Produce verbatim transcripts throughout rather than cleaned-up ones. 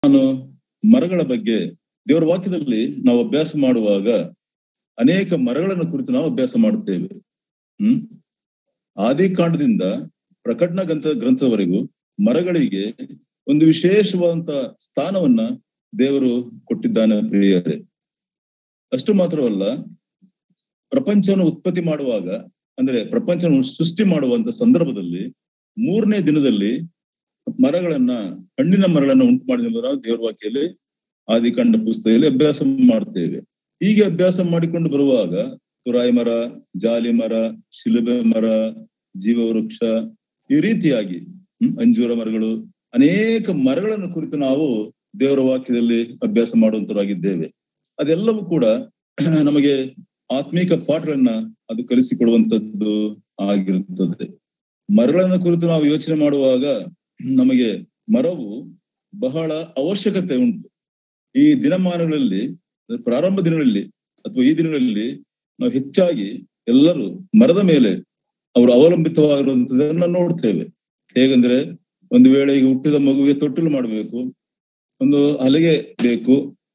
ನಾನು ಮರಗಳ ಬಗ್ಗೆ ದೇವರ ವಾಕ್ಯದಲ್ಲಿ ನಾವು ಅಭ್ಯಾಸ ಮಾಡುವಾಗ ಅನೇಕ ಮರಗಳನ್ನು ಕುರಿತು ನಾವು ಅಭ್ಯಾಸ ಮಾಡುತ್ತೇವೆ. ಹ್ಮ್ ಆದಿಕಾಂಡದಿಂದ ಪ್ರಕಟಣಾ ಗ್ರಂಥ ಗ್ರಂಥದವರೆಗೂ ಮರಗಳಿಗೆ ಒಂದು ವಿಶೇಷವಾದಂತ ಸ್ಥಾನವನ್ನ ದೇವರು ಕೊಟ್ಟಿದ್ದಾನೆ ಪ್ರಿಯರೇ. ಅಷ್ಟು ಮಾತ್ರವಲ್ಲ, ಪ್ರಪಂಚವನ್ನು ಉತ್ಪತ್ತಿ ಮಾಡುವಾಗ ಅಂದ್ರೆ ಪ್ರಪಂಚವನ್ನು ಸೃಷ್ಟಿ ಮಾಡುವಂತ ಸಂದರ್ಭದಲ್ಲಿ ಮೂರನೇ ದಿನದಲ್ಲಿ ಮರಗಳನ್ನ ಹಣ್ಣಿನ ಮರಗಳನ್ನ ಉಂಟು ಮಾಡಿದ ನಾವು ದೇವರ ವಾಕ್ಯದಲ್ಲಿ ಆದಿಕಾಂಡ ಪುಸ್ತಕದಲ್ಲಿ ಅಭ್ಯಾಸ ಮಾಡ್ತೇವೆ. ಹೀಗೆ ಅಭ್ಯಾಸ ಮಾಡಿಕೊಂಡು ಬರುವಾಗ ತುರಾಯಿ ಮರ, ಜಾಲಿ ಮರ, ಶಿಲುಬೆ ಮರ, ಜೀವವೃಕ್ಷ, ಈ ರೀತಿಯಾಗಿ ಹ್ಮ್ ಅಂಜೂರ ಮರಗಳು, ಅನೇಕ ಮರಗಳನ್ನು ಕುರಿತು ನಾವು ದೇವರ ವಾಕ್ಯದಲ್ಲಿ ಅಭ್ಯಾಸ ಮಾಡುವಂತರಾಗಿದ್ದೇವೆ. ಅದೆಲ್ಲವೂ ಕೂಡ ನಮಗೆ ಆತ್ಮೀಕ ಪಾಠಗಳನ್ನ ಅದು ಕಲಿಸಿಕೊಡುವಂತದ್ದು ಆಗಿರುತ್ತದೆ. ಮರಗಳನ್ನ ಕುರಿತು ನಾವು ಯೋಚನೆ ಮಾಡುವಾಗ ನಮಗೆ ಮರವು ಬಹಳ ಅವಶ್ಯಕತೆ ಉಂಟು. ಈ ದಿನಮಾನಗಳಲ್ಲಿ, ಪ್ರಾರಂಭ ದಿನಗಳಲ್ಲಿ ಅಥವಾ ಈ ದಿನಗಳಲ್ಲಿ ನಾವು ಹೆಚ್ಚಾಗಿ ಎಲ್ಲರೂ ಮರದ ಮೇಲೆ ಅವರು ಅವಲಂಬಿತವಾಗಿರುವಂತದನ್ನ ನೋಡ್ತೇವೆ. ಹೇಗಂದ್ರೆ, ಒಂದು ವೇಳೆ ಈಗ ಹುಟ್ಟಿದ ಮಗುವಿಗೆ ತೊಟ್ಟಿಲು ಮಾಡಬೇಕು, ಒಂದು ಹಲಗೆ ಬೇಕು,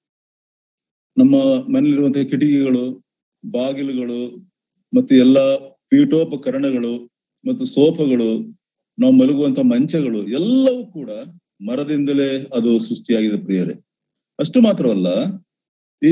ನಮ್ಮ ಮನೆಯಲ್ಲಿರುವಂತಹ ಕಿಟಕಿಗಳು, ಬಾಗಿಲುಗಳು ಮತ್ತು ಎಲ್ಲಾ ಪೀಠೋಪಕರಣಗಳು ಮತ್ತು ಸೋಫಾಗಳು, ನಾವು ಮಲಗುವಂತ ಮಂಚಗಳು ಎಲ್ಲವೂ ಕೂಡ ಮರದಿಂದಲೇ ಅದು ಸೃಷ್ಟಿಯಾಗಿದೆ ಪ್ರಿಯರೇ. ಅಷ್ಟು ಮಾತ್ರವಲ್ಲ, ಈ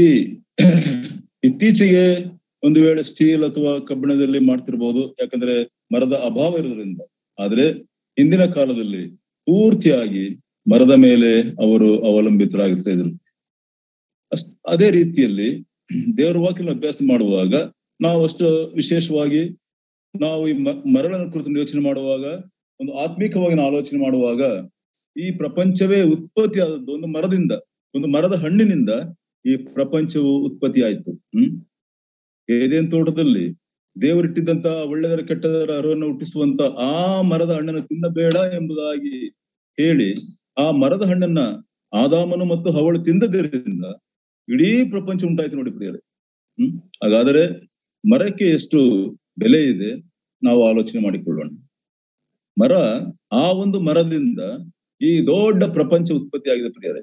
ಇತ್ತೀಚೆಗೆ ಒಂದು ವೇಳೆ ಸ್ಟೀಲ್ ಅಥವಾ ಕಬ್ಬಿಣದಲ್ಲಿ ಮಾಡ್ತಿರ್ಬೋದು, ಯಾಕಂದ್ರೆ ಮರದ ಅಭಾವ ಇರೋದ್ರಿಂದ. ಆದ್ರೆ ಹಿಂದಿನ ಕಾಲದಲ್ಲಿ ಪೂರ್ತಿಯಾಗಿ ಮರದ ಮೇಲೆ ಅವರು ಅವಲಂಬಿತರಾಗಿರ್ತಾ ಇದ್ರು. ಅಷ್ಟ ಅದೇ ರೀತಿಯಲ್ಲಿ ದೇವರ ವಾಕ್ಯನ ಅಭ್ಯಾಸ ಮಾಡುವಾಗ ನಾವು ಅಷ್ಟು ವಿಶೇಷವಾಗಿ ನಾವು ಈ ಮರಗಳನ್ನು ಕುರಿತು ಯೋಚನೆ ಮಾಡುವಾಗ, ಒಂದು ಆತ್ಮೀಕವಾಗಿ ಆಲೋಚನೆ ಮಾಡುವಾಗ, ಈ ಪ್ರಪಂಚವೇ ಉತ್ಪತ್ತಿ ಆದದ್ದು ಒಂದು ಮರದಿಂದ, ಒಂದು ಮರದ ಹಣ್ಣಿನಿಂದ ಈ ಪ್ರಪಂಚವು ಉತ್ಪತ್ತಿ ಆಯ್ತು. ಹ್ಮ್ ಏದೇನ್ ತೋಟದಲ್ಲಿ ದೇವರಿಟ್ಟಿದ್ದಂತ ಒಳ್ಳೆದರ ಕೆಟ್ಟದರ ಅರಿವನ್ನು ಹುಟ್ಟಿಸುವಂತ ಆ ಮರದ ಹಣ್ಣನ್ನು ತಿನ್ನಬೇಡ ಎಂಬುದಾಗಿ ಹೇಳಿ, ಆ ಮರದ ಹಣ್ಣನ್ನ ಆದಾಮನು ಮತ್ತು ಹವಳು ತಿಂದದ್ದರಿಂದ ಇಡೀ ಪ್ರಪಂಚ ಉಂಟಾಯ್ತು ನೋಡಿ ಪ್ರಿಯರೇ. ಹ್ಮ್ ಹಾಗಾದರೆ ಮರಕ್ಕೆ ಎಷ್ಟು ಬೆಲೆ ಇದೆ ನಾವು ಆಲೋಚನೆ ಮಾಡಿಕೊಳ್ಳೋಣ. ಮರ, ಆ ಒಂದು ಮರದಿಂದ ಈ ದೊಡ್ಡ ಪ್ರಪಂಚ ಉತ್ಪತ್ತಿ ಆಗಿದೆ ಪ್ರಿಯರೇ.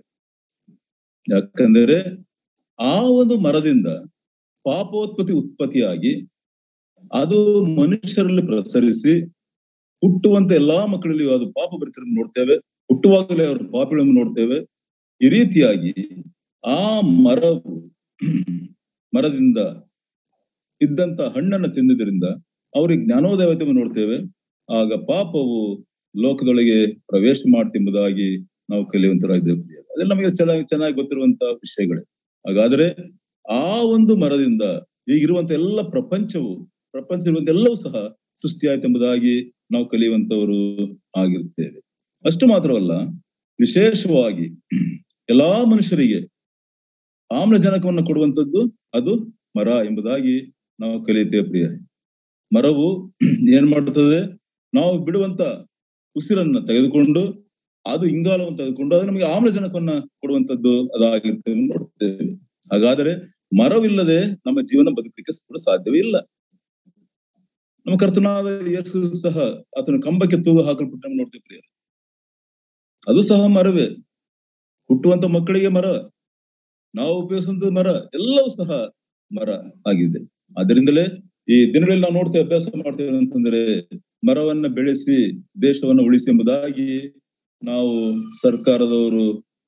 ಯಾಕಂದರೆ ಆ ಒಂದು ಮರದಿಂದ ಪಾಪೋತ್ಪತ್ತಿ ಉತ್ಪತ್ತಿಯಾಗಿ ಅದು ಮನುಷ್ಯರಲ್ಲಿ ಪ್ರಸರಿಸಿ ಹುಟ್ಟುವಂತ ಎಲ್ಲಾ ಮಕ್ಕಳಲ್ಲಿ ಅದು ಪಾಪ ಬರಿತಿರೋದನ್ನು ನೋಡ್ತೇವೆ. ಹುಟ್ಟುವಾಗಲೇ ಅವರು ಪಾಪಿಗಳನ್ನು ನೋಡ್ತೇವೆ. ಈ ರೀತಿಯಾಗಿ ಆ ಮರವು ಮರದಿಂದ ಇದ್ದಂತ ಹಣ್ಣನ್ನು ತಿಂದಿದ್ದರಿಂದ ಅವ್ರಿಗೆ ಜ್ಞಾನೋದಯವನ್ನು ನೋಡ್ತೇವೆ. ಆಗ ಪಾಪವು ಲೋಕದೊಳಗೆ ಪ್ರವೇಶ ಮಾಡ್ತೆಂಬುದಾಗಿ ನಾವು ಕಲಿಯುವಂತರಾಗಿದ್ದೇವೆ. ಅದೆಲ್ಲ ನಮಗೆ ಚೆನ್ನಾಗಿ ಚೆನ್ನಾಗಿ ಗೊತ್ತಿರುವಂತ ವಿಷಯಗಳೇ. ಹಾಗಾದ್ರೆ ಆ ಒಂದು ಮರದಿಂದ ಈಗಿರುವಂತ ಎಲ್ಲ ಪ್ರಪಂಚವು ಪ್ರಪಂಚ ಇರುವಂತ ಎಲ್ಲವೂ ಸಹ ಸೃಷ್ಟಿಯಾಯ್ತೆಂಬುದಾಗಿ ನಾವು ಕಲಿಯುವಂತವರು ಆಗಿರ್ತೇವೆ. ಅಷ್ಟು ಮಾತ್ರವಲ್ಲ, ವಿಶೇಷವಾಗಿ ಎಲ್ಲಾ ಮನುಷ್ಯರಿಗೆ ಆಮ್ಲಜನಕವನ್ನು ಕೊಡುವಂಥದ್ದು ಅದು ಮರ ಎಂಬುದಾಗಿ ನಾವು ಕಲಿಯುತ್ತೇವೆ ಪ್ರಿಯರೇ. ಮರವು ಏನ್ ಮಾಡುತ್ತದೆ, ನಾವು ಬಿಡುವಂತ ಉಸಿರನ್ನ ತೆಗೆದುಕೊಂಡು ಅದು ಇಂಗಾಲವನ್ನು ತೆಗೆದುಕೊಂಡು ಅದು ನಮಗೆ ಆಮ್ಲಜನಕವನ್ನ ಕೊಡುವಂತದ್ದು ಅದಾಗಿರ್ತೇವೆ ನೋಡ್ತೇವೆ. ಹಾಗಾದರೆ ಮರವಿಲ್ಲದೆ ನಮ್ಮ ಜೀವನ ಬದುಕಲಿಕ್ಕೆ ಕೂಡ ಸಾಧ್ಯವೇ ಇಲ್ಲ. ನಮ್ಮ ಕರ್ತನಾದ ಯೇಸು ಸಹ ಆತನ ಕಂಬಕ್ಕೆ ತೂಗು ಹಾಕಲ್ಪಟ್ಟ ನೋಡ್ತೇವೆ ಪ್ರಿಯರೇ. ಅದು ಸಹ ಮರವೇ. ಹುಟ್ಟುವಂತ ಮಕ್ಕಳಿಗೆ ಮರ, ನಾವು ಉಪಯೋಗಿಸುವಂತ ಮರ, ಎಲ್ಲವೂ ಸಹ ಮರ ಆಗಿದೆ. ಅದರಿಂದಲೇ ಈ ದಿನಗಳಲ್ಲಿ ನಾವು ನೋಡ್ತೇವೆ, ಅಭ್ಯಾಸ ಮಾಡ್ತೇವೆ ಅಂತಂದ್ರೆ, ಮರವನ್ನ ಬೆಳೆಸಿ ದೇಶವನ್ನ ಉಳಿಸಿ ಎಂಬುದಾಗಿ ನಾವು ಸರ್ಕಾರದವರು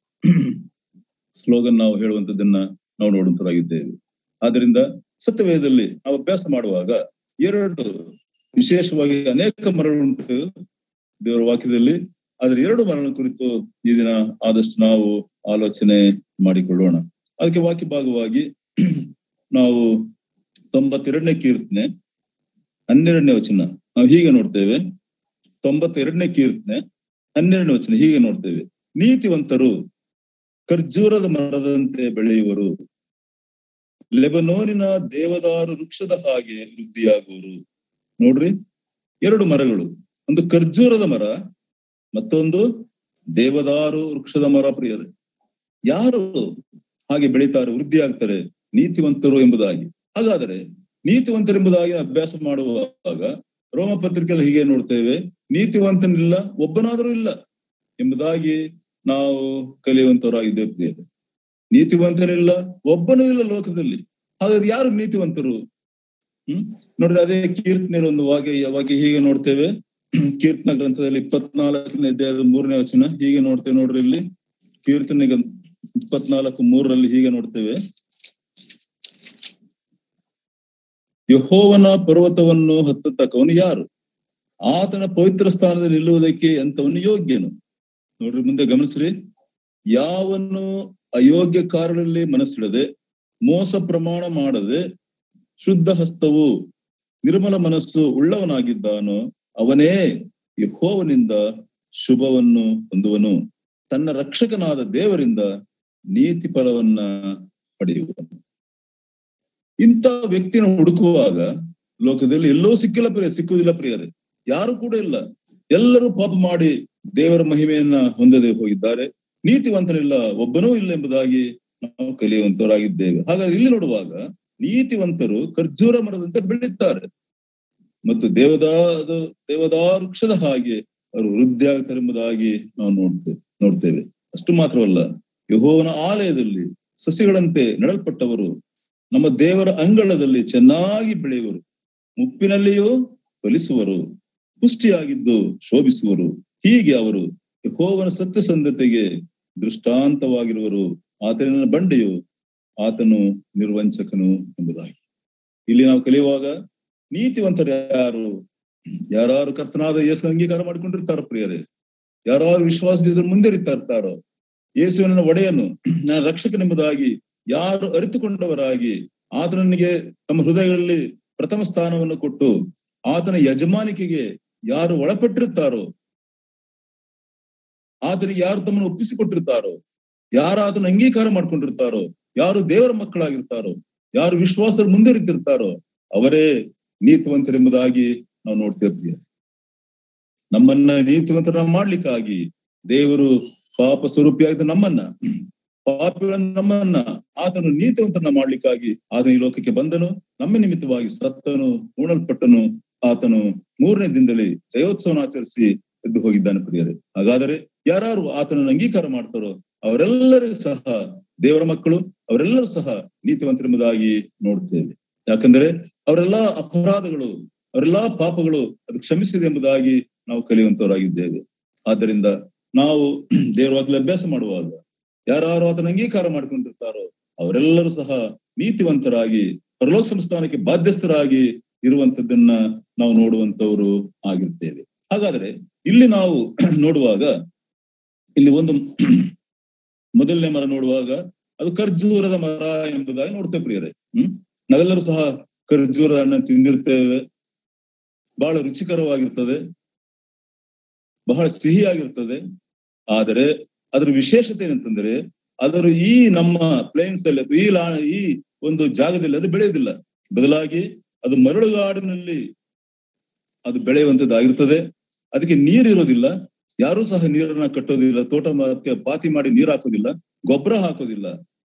ಸ್ಲೋಗನ್ ನಾವು ಹೇಳುವಂತದ್ದನ್ನ ನಾವು ನೋಡುವಂತರಾಗಿದ್ದೇವೆ. ಆದ್ರಿಂದ ಸತ್ಯವೇದದಲ್ಲಿ ನಾವು ಅಭ್ಯಾಸ ಮಾಡುವಾಗ ಎರಡು ವಿಶೇಷವಾಗಿ ಅನೇಕ ಮರಗಳುಂಟು ದೇವರ ವಾಕ್ಯದಲ್ಲಿ. ಆದ್ರೆ ಎರಡು ಮರಗಳ ಕುರಿತು ಈ ದಿನ ಆದಷ್ಟು ನಾವು ಆಲೋಚನೆ ಮಾಡಿಕೊಳ್ಳೋಣ. ಅದಕ್ಕೆ ವಾಕ್ಯ ಭಾಗವಾಗಿ ನಾವು ತೊಂಬತ್ತೆರಡನೇ ಕೀರ್ತನೆ ಹನ್ನೆರಡನೇ ವಚನ ನಾವು ಹೀಗೆ ನೋಡ್ತೇವೆ. ತೊಂಬತ್ತೆರಡನೇ ಕೀರ್ತನೆ ಹನ್ನೆರಡನೇ ವಚನ ಹೀಗೆ ನೋಡ್ತೇವೆ. ನೀತಿವಂತರು ಖರ್ಜೂರದ ಮರದಂತೆ ಬೆಳೆಯುವರು, ಲೆಬನೋನಿನ ದೇವದಾರು ವೃಕ್ಷದ ಹಾಗೆ ವೃದ್ಧಿಯಾಗುವರು. ನೋಡ್ರಿ, ಎರಡು ಮರಗಳು, ಒಂದು ಖರ್ಜೂರದ ಮರ, ಮತ್ತೊಂದು ದೇವದಾರು ವೃಕ್ಷದ ಮರ ಪ್ರಿಯರೇ. ಯಾರು ಹಾಗೆ ಬೆಳೀತಾರೆ, ವೃದ್ಧಿ ಆಗ್ತಾರೆ? ನೀತಿವಂತರು ಎಂಬುದಾಗಿ. ಹಾಗಾದರೆ ನೀತಿವಂತರೆಂಬುದಾಗಿ ಅಭ್ಯಾಸ ಮಾಡುವಾಗ ರೋಮ ಪತ್ರಿಕೆಯಲ್ಲಿ ಹೀಗೆ ನೋಡ್ತೇವೆ, ನೀತಿವಂತನಿಲ್ಲ, ಒಬ್ಬನಾದರೂ ಇಲ್ಲ ಎಂಬುದಾಗಿ ನಾವು ಕಲಿಯುವಂತವರಾಗಿದ್ದೇವೆ ಪ್ರಿಯರೇ. ನೀತಿವಂತನಿಲ್ಲ, ಒಬ್ಬನೂ ಇಲ್ಲ ಲೋಕದಲ್ಲಿ. ಹಾಗಾದ್ರೆ ಯಾರು ನೀತಿವಂತರು? ಹ್ಮ್ ನೋಡ್ರಿ, ಅದೇ ಕೀರ್ತನೆಯ ಒಂದು ವಾಕ್ಯ ವಾಕ್ಯ ಹೀಗೆ ನೋಡ್ತೇವೆ. ಕೀರ್ತನ ಗ್ರಂಥದಲ್ಲಿ ಇಪ್ಪತ್ನಾಲ್ಕನೇ ಅಧ್ಯಾಯದ ಮೂರನೇ ವಚನ ಹೀಗೆ ನೋಡ್ತೇವೆ. ನೋಡ್ರಿ, ಇಲ್ಲಿ ಕೀರ್ತನೆ ಇಪ್ಪತ್ನಾಲ್ಕು ಮೂರರಲ್ಲಿ ಹೀಗೆ ನೋಡ್ತೇವೆ. ಯೆಹೋವನ ಪರ್ವತವನ್ನು ಹತ್ತತಕ್ಕವನು ಯಾರು? ಆತನ ಪವಿತ್ರ ಸ್ಥಾನದಲ್ಲಿ ನಿಲ್ಲುವುದಕ್ಕೆ ಎಂತವನು ಯೋಗ್ಯನು? ನೋಡ್ರಿ, ಮುಂದೆ ಗಮನಿಸ್ರಿ. ಯಾವನು ಅಯೋಗ್ಯ ಕಾರ್ಯದಲ್ಲಿ ಮನಸ್ಸಿಡದೆ, ಮೋಸ ಪ್ರಮಾಣ ಮಾಡದೆ, ಶುದ್ಧ ಹಸ್ತವು ನಿರ್ಮಲ ಮನಸ್ಸು ಉಳ್ಳವನಾಗಿದ್ದಾನೋ ಅವನೇ ಯೆಹೋವನಿಂದ ಶುಭವನ್ನು ಹೊಂದುವನು, ತನ್ನ ರಕ್ಷಕನಾದ ದೇವರಿಂದ ನೀತಿ ಫಲವನ್ನ ಪಡೆಯುವನು. ಇಂಥ ವ್ಯಕ್ತಿನ ಹುಡುಕುವಾಗ ಲೋಕದಲ್ಲಿ ಎಲ್ಲೋ ಸಿಕ್ಕಿಲ್ಲ ಪ್ರಿಯ, ಸಿಕ್ಕುವುದಿಲ್ಲ ಪ್ರಿಯರೇ. ಯಾರು ಕೂಡ ಇಲ್ಲ. ಎಲ್ಲರೂ ಪಾಪ ಮಾಡಿ ದೇವರ ಮಹಿಮೆಯನ್ನ ಹೊಂದದೆ ಹೋಗಿದ್ದಾರೆ. ನೀತಿವಂತನಿಲ್ಲ, ಒಬ್ಬನೂ ಇಲ್ಲ ಎಂಬುದಾಗಿ ನಾವು ಕಲಿಯುವಂತವರಾಗಿದ್ದೇವೆ. ಹಾಗಾಗಿ ಇಲ್ಲಿ ನೋಡುವಾಗ ನೀತಿವಂತರು ಖರ್ಜೂರ ಮರದಂತೆ ಬೆಳೆಯುತ್ತಾರೆ ಮತ್ತು ದೇವದಾದ ದೇವದಾರು ವೃಕ್ಷದ ಹಾಗೆ ಅವರು ವೃದ್ಧಿ ಆಗ್ತಾರೆ ಎಂಬುದಾಗಿ ನಾವು ನೋಡ್ತೇವೆ ನೋಡ್ತೇವೆ ಅಷ್ಟು ಮಾತ್ರವಲ್ಲ, ಯೆಹೋವನ ಆಲಯದಲ್ಲಿ ಸಸಿಗಳಂತೆ ನೆಡಲ್ಪಟ್ಟವರು ನಮ್ಮ ದೇವರ ಅಂಗಳದಲ್ಲಿ ಚೆನ್ನಾಗಿ ಬೆಳೆಯುವರು, ಮುಪ್ಪಿನಲ್ಲಿಯೂ ಫಲಿಸುವರು, ಪುಷ್ಟಿಯಾಗಿದ್ದು ಶೋಭಿಸುವರು. ಹೀಗೆ ಅವರು ಯೆಹೋವನ ಸತ್ಯಸಂಧತೆಗೆ ದೃಷ್ಟಾಂತವಾಗಿರುವರು. ಆತನ ಬಂಡೆಯು, ಆತನು ನಿರ್ವಂಚಕನು ಎಂಬುದಾಗಿ ಇಲ್ಲಿ ನಾವು ಕಲಿಯುವಾಗ ನೀತಿವಂತರು ಯಾರು? ಯಾರು ಕರ್ತನಾದ ಯೇಸು ಅಂಗೀಕಾರ ಮಾಡಿಕೊಂಡಿರ್ತಾರ ಪ್ರಿಯರೇ, ಯಾರು ವಿಶ್ವಾಸದಿಂದ ಮುಂದೆರಿತಾ ಇರ್ತಾರೋ, ಯೇಸುವಿನ ಒಡೆಯನು ನನ್ನ ರಕ್ಷಕನೆಂಬುದಾಗಿ ಯಾರು ಅರಿತುಕೊಂಡವರಾಗಿ ಆತನಿಗೆ ತಮ್ಮ ಹೃದಯಗಳಲ್ಲಿ ಪ್ರಥಮ ಸ್ಥಾನವನ್ನು ಕೊಟ್ಟು ಆತನ ಯಜಮಾನಿಕೆಗೆ ಯಾರು ಒಳಪಟ್ಟಿರ್ತಾರೋ, ಆತನಿಗೆ ಯಾರು ತಮ್ಮನ್ನು ಒಪ್ಪಿಸಿಕೊಟ್ಟಿರ್ತಾರೋ, ಯಾರು ಆತನ ಅಂಗೀಕಾರ ಮಾಡ್ಕೊಂಡಿರ್ತಾರೋ, ಯಾರು ದೇವರ ಮಕ್ಕಳಾಗಿರ್ತಾರೋ, ಯಾರು ವಿಶ್ವಾಸದ ಮುಂದೆರಿತಿರ್ತಾರೋ ಅವರೇ ನೀತಿವಂತರೆಂಬುದಾಗಿ ನಾವು ನೋಡ್ತೇವೆ. ನಮ್ಮನ್ನ ನೀತಿವಂತರ ಮಾಡ್ಲಿಕ್ಕಾಗಿ ದೇವರು ಪಾಪ ಸ್ವರೂಪಿಯಾಗಿದ್ದ ನಮ್ಮನ್ನ, ಪಾಪಿಗಳನ್ನ ನಮ್ಮನ್ನ ಆತನು ನೀತಿವಂತರನ್ನ ಮಾಡ್ಲಿಕ್ಕಾಗಿ ಆತನ ಈ ಲೋಕಕ್ಕೆ ಬಂದನು. ನಮ್ಮ ನಿಮಿತ್ತವಾಗಿ ಸತ್ತನು, ಉಣಲ್ಪಟ್ಟನು. ಆತನು ಮೂರನೇ ದಿನದಲ್ಲಿ ಜಯೋತ್ಸವನ ಆಚರಿಸಿ ಎದ್ದು ಹೋಗಿದ್ದಾನೆ ಪ್ರಿಯರೇ. ಹಾಗಾದರೆ ಯಾರು ಆತನನ್ನು ಅಂಗೀಕಾರ ಮಾಡ್ತಾರೋ ಅವರೆಲ್ಲರೂ ಸಹ ದೇವರ ಮಕ್ಕಳು, ಅವರೆಲ್ಲರೂ ಸಹ ನೀತಿವಂತರೆಂಬುದಾಗಿ ನೋಡ್ತೇವೆ. ಯಾಕಂದ್ರೆ ಅವರೆಲ್ಲಾ ಅಪರಾಧಗಳು, ಅವರೆಲ್ಲಾ ಪಾಪಗಳು ಅದು ಕ್ಷಮಿಸಿದೆ ಎಂಬುದಾಗಿ ನಾವು ಕಲಿಯುವಂತವರಾಗಿದ್ದೇವೆ. ಆದ್ದರಿಂದ ನಾವು ದೇವರ ವಾಕ್ಯದಲ್ಲಿ ಅಭ್ಯಾಸ ಮಾಡುವಾಗ ಯಾರು ಆತನ ಅಂಗೀಕಾರ ಮಾಡ್ಕೊಂಡಿರ್ತಾರೋ ಅವರೆಲ್ಲರೂ ಸಹ ನೀತಿವಂತರಾಗಿ ಪರಲೋಕ ಸಂಸ್ಥಾನಕ್ಕೆ ಬಾಧ್ಯಸ್ಥರಾಗಿ ಇರುವಂತದ್ದನ್ನ ನಾವು ನೋಡುವಂತವರು ಆಗಿರ್ತೇವೆ. ಹಾಗಾದ್ರೆ ಇಲ್ಲಿ ನಾವು ನೋಡುವಾಗ ಇಲ್ಲಿ ಒಂದು ಮೊದಲನೇ ಮರ ನೋಡುವಾಗ ಅದು ಖರ್ಜೂರದ ಮರ ಎಂಬುದಾಗಿ ನೋಡ್ತೇವೆ ಪ್ರಿಯರೇ. ಹ್ಮ್ ನಾವೆಲ್ಲರೂ ಸಹ ಖರ್ಜೂರದ ಹಣ್ಣು ತಿಂದಿರ್ತೇವೆ. ಬಹಳ ರುಚಿಕರವಾಗಿರ್ತದೆ, ಬಹಳ ಸಿಹಿಯಾಗಿರ್ತದೆ. ಆದರೆ ಅದರ ವಿಶೇಷತೆ ಏನಂತಂದ್ರೆ ಅದರ ಈ ನಮ್ಮ ಪ್ಲೇನ್ಸ್ ಅಲ್ಲಿ ಈ ಲಾ ಈ ಒಂದು ಜಾಗದಲ್ಲಿ ಅದು ಬೆಳೆಯುವುದಿಲ್ಲ. ಬದಲಾಗಿ ಅದು ಮರಳುಗಾಡಿನಲ್ಲಿ ಅದು ಬೆಳೆಯುವಂತದ್ದಾಗಿರ್ತದೆ. ಅದಕ್ಕೆ ನೀರಿರೋದಿಲ್ಲ, ಯಾರೂ ಸಹ ನೀರನ್ನ ಕಟ್ಟೋದಿಲ್ಲ, ತೋಟ ಮರಕ್ಕೆ ಪಾತಿ ಮಾಡಿ ನೀರು ಹಾಕೋದಿಲ್ಲ, ಗೊಬ್ಬರ ಹಾಕೋದಿಲ್ಲ.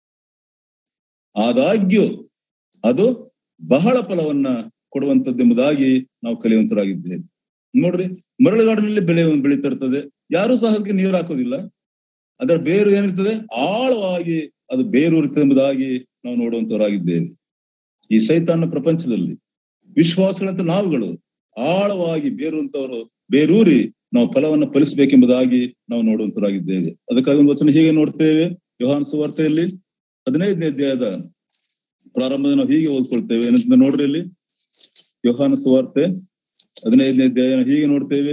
ಆದಾಗ್ಯೂ ಅದು ಬಹಳ ಫಲವನ್ನ ಕೊಡುವಂತದ್ದೆಂಬುದಾಗಿ ನಾವು ಕಲಿಯುವಂತರಾಗಿದ್ದೇವೆ. ನೋಡ್ರಿ, ಮರಳುಗಾಡಿನಲ್ಲಿ ಬೆಳೆ ಬೆಳೀತಾ ಇರ್ತದೆ, ಯಾರು ಸಹ ಅದಕ್ಕೆ ನೀರು ಹಾಕೋದಿಲ್ಲ. ಅದರ ಬೇರು ಏನಿರ್ತದೆ, ಆಳವಾಗಿ ಅದು ಬೇರೂರಿರ್ತದೆ ಎಂಬುದಾಗಿ ನಾವು ನೋಡುವಂತವರಾಗಿದ್ದೇವೆ. ಈ ಸೈತಾನ ಪ್ರಪಂಚದಲ್ಲಿ ವಿಶ್ವಾಸಗಳಂತ ನಾವುಗಳು ಆಳವಾಗಿ ಬೇರುವಂತವರು ಬೇರೂರಿ ನಾವು ಫಲವನ್ನು ಫಲಿಸಬೇಕೆಂಬುದಾಗಿ ನಾವು ನೋಡುವಂತವರಾಗಿದ್ದೇವೆ. ಅದಕ್ಕಾಗಿ ಒಂದು ವಚನ ಹೀಗೆ ನೋಡ್ತೇವೆ, ಯೋಹಾನ ಸುವಾರ್ತೆಯಲ್ಲಿ ಹದಿನೈದನೇ ಅಧ್ಯಾಯದ ಪ್ರಾರಂಭದ ನಾವು ಹೀಗೆ ಓದ್ಕೊಳ್ತೇವೆ. ಏನಂತ ನೋಡ್ರಿ, ಇಲ್ಲಿ ಯೋಹಾನ ಸುವಾರ್ತೆ ಹದಿನೈದನೇ ಅಧ್ಯಾಯ ಹೀಗೆ ನೋಡ್ತೇವೆ.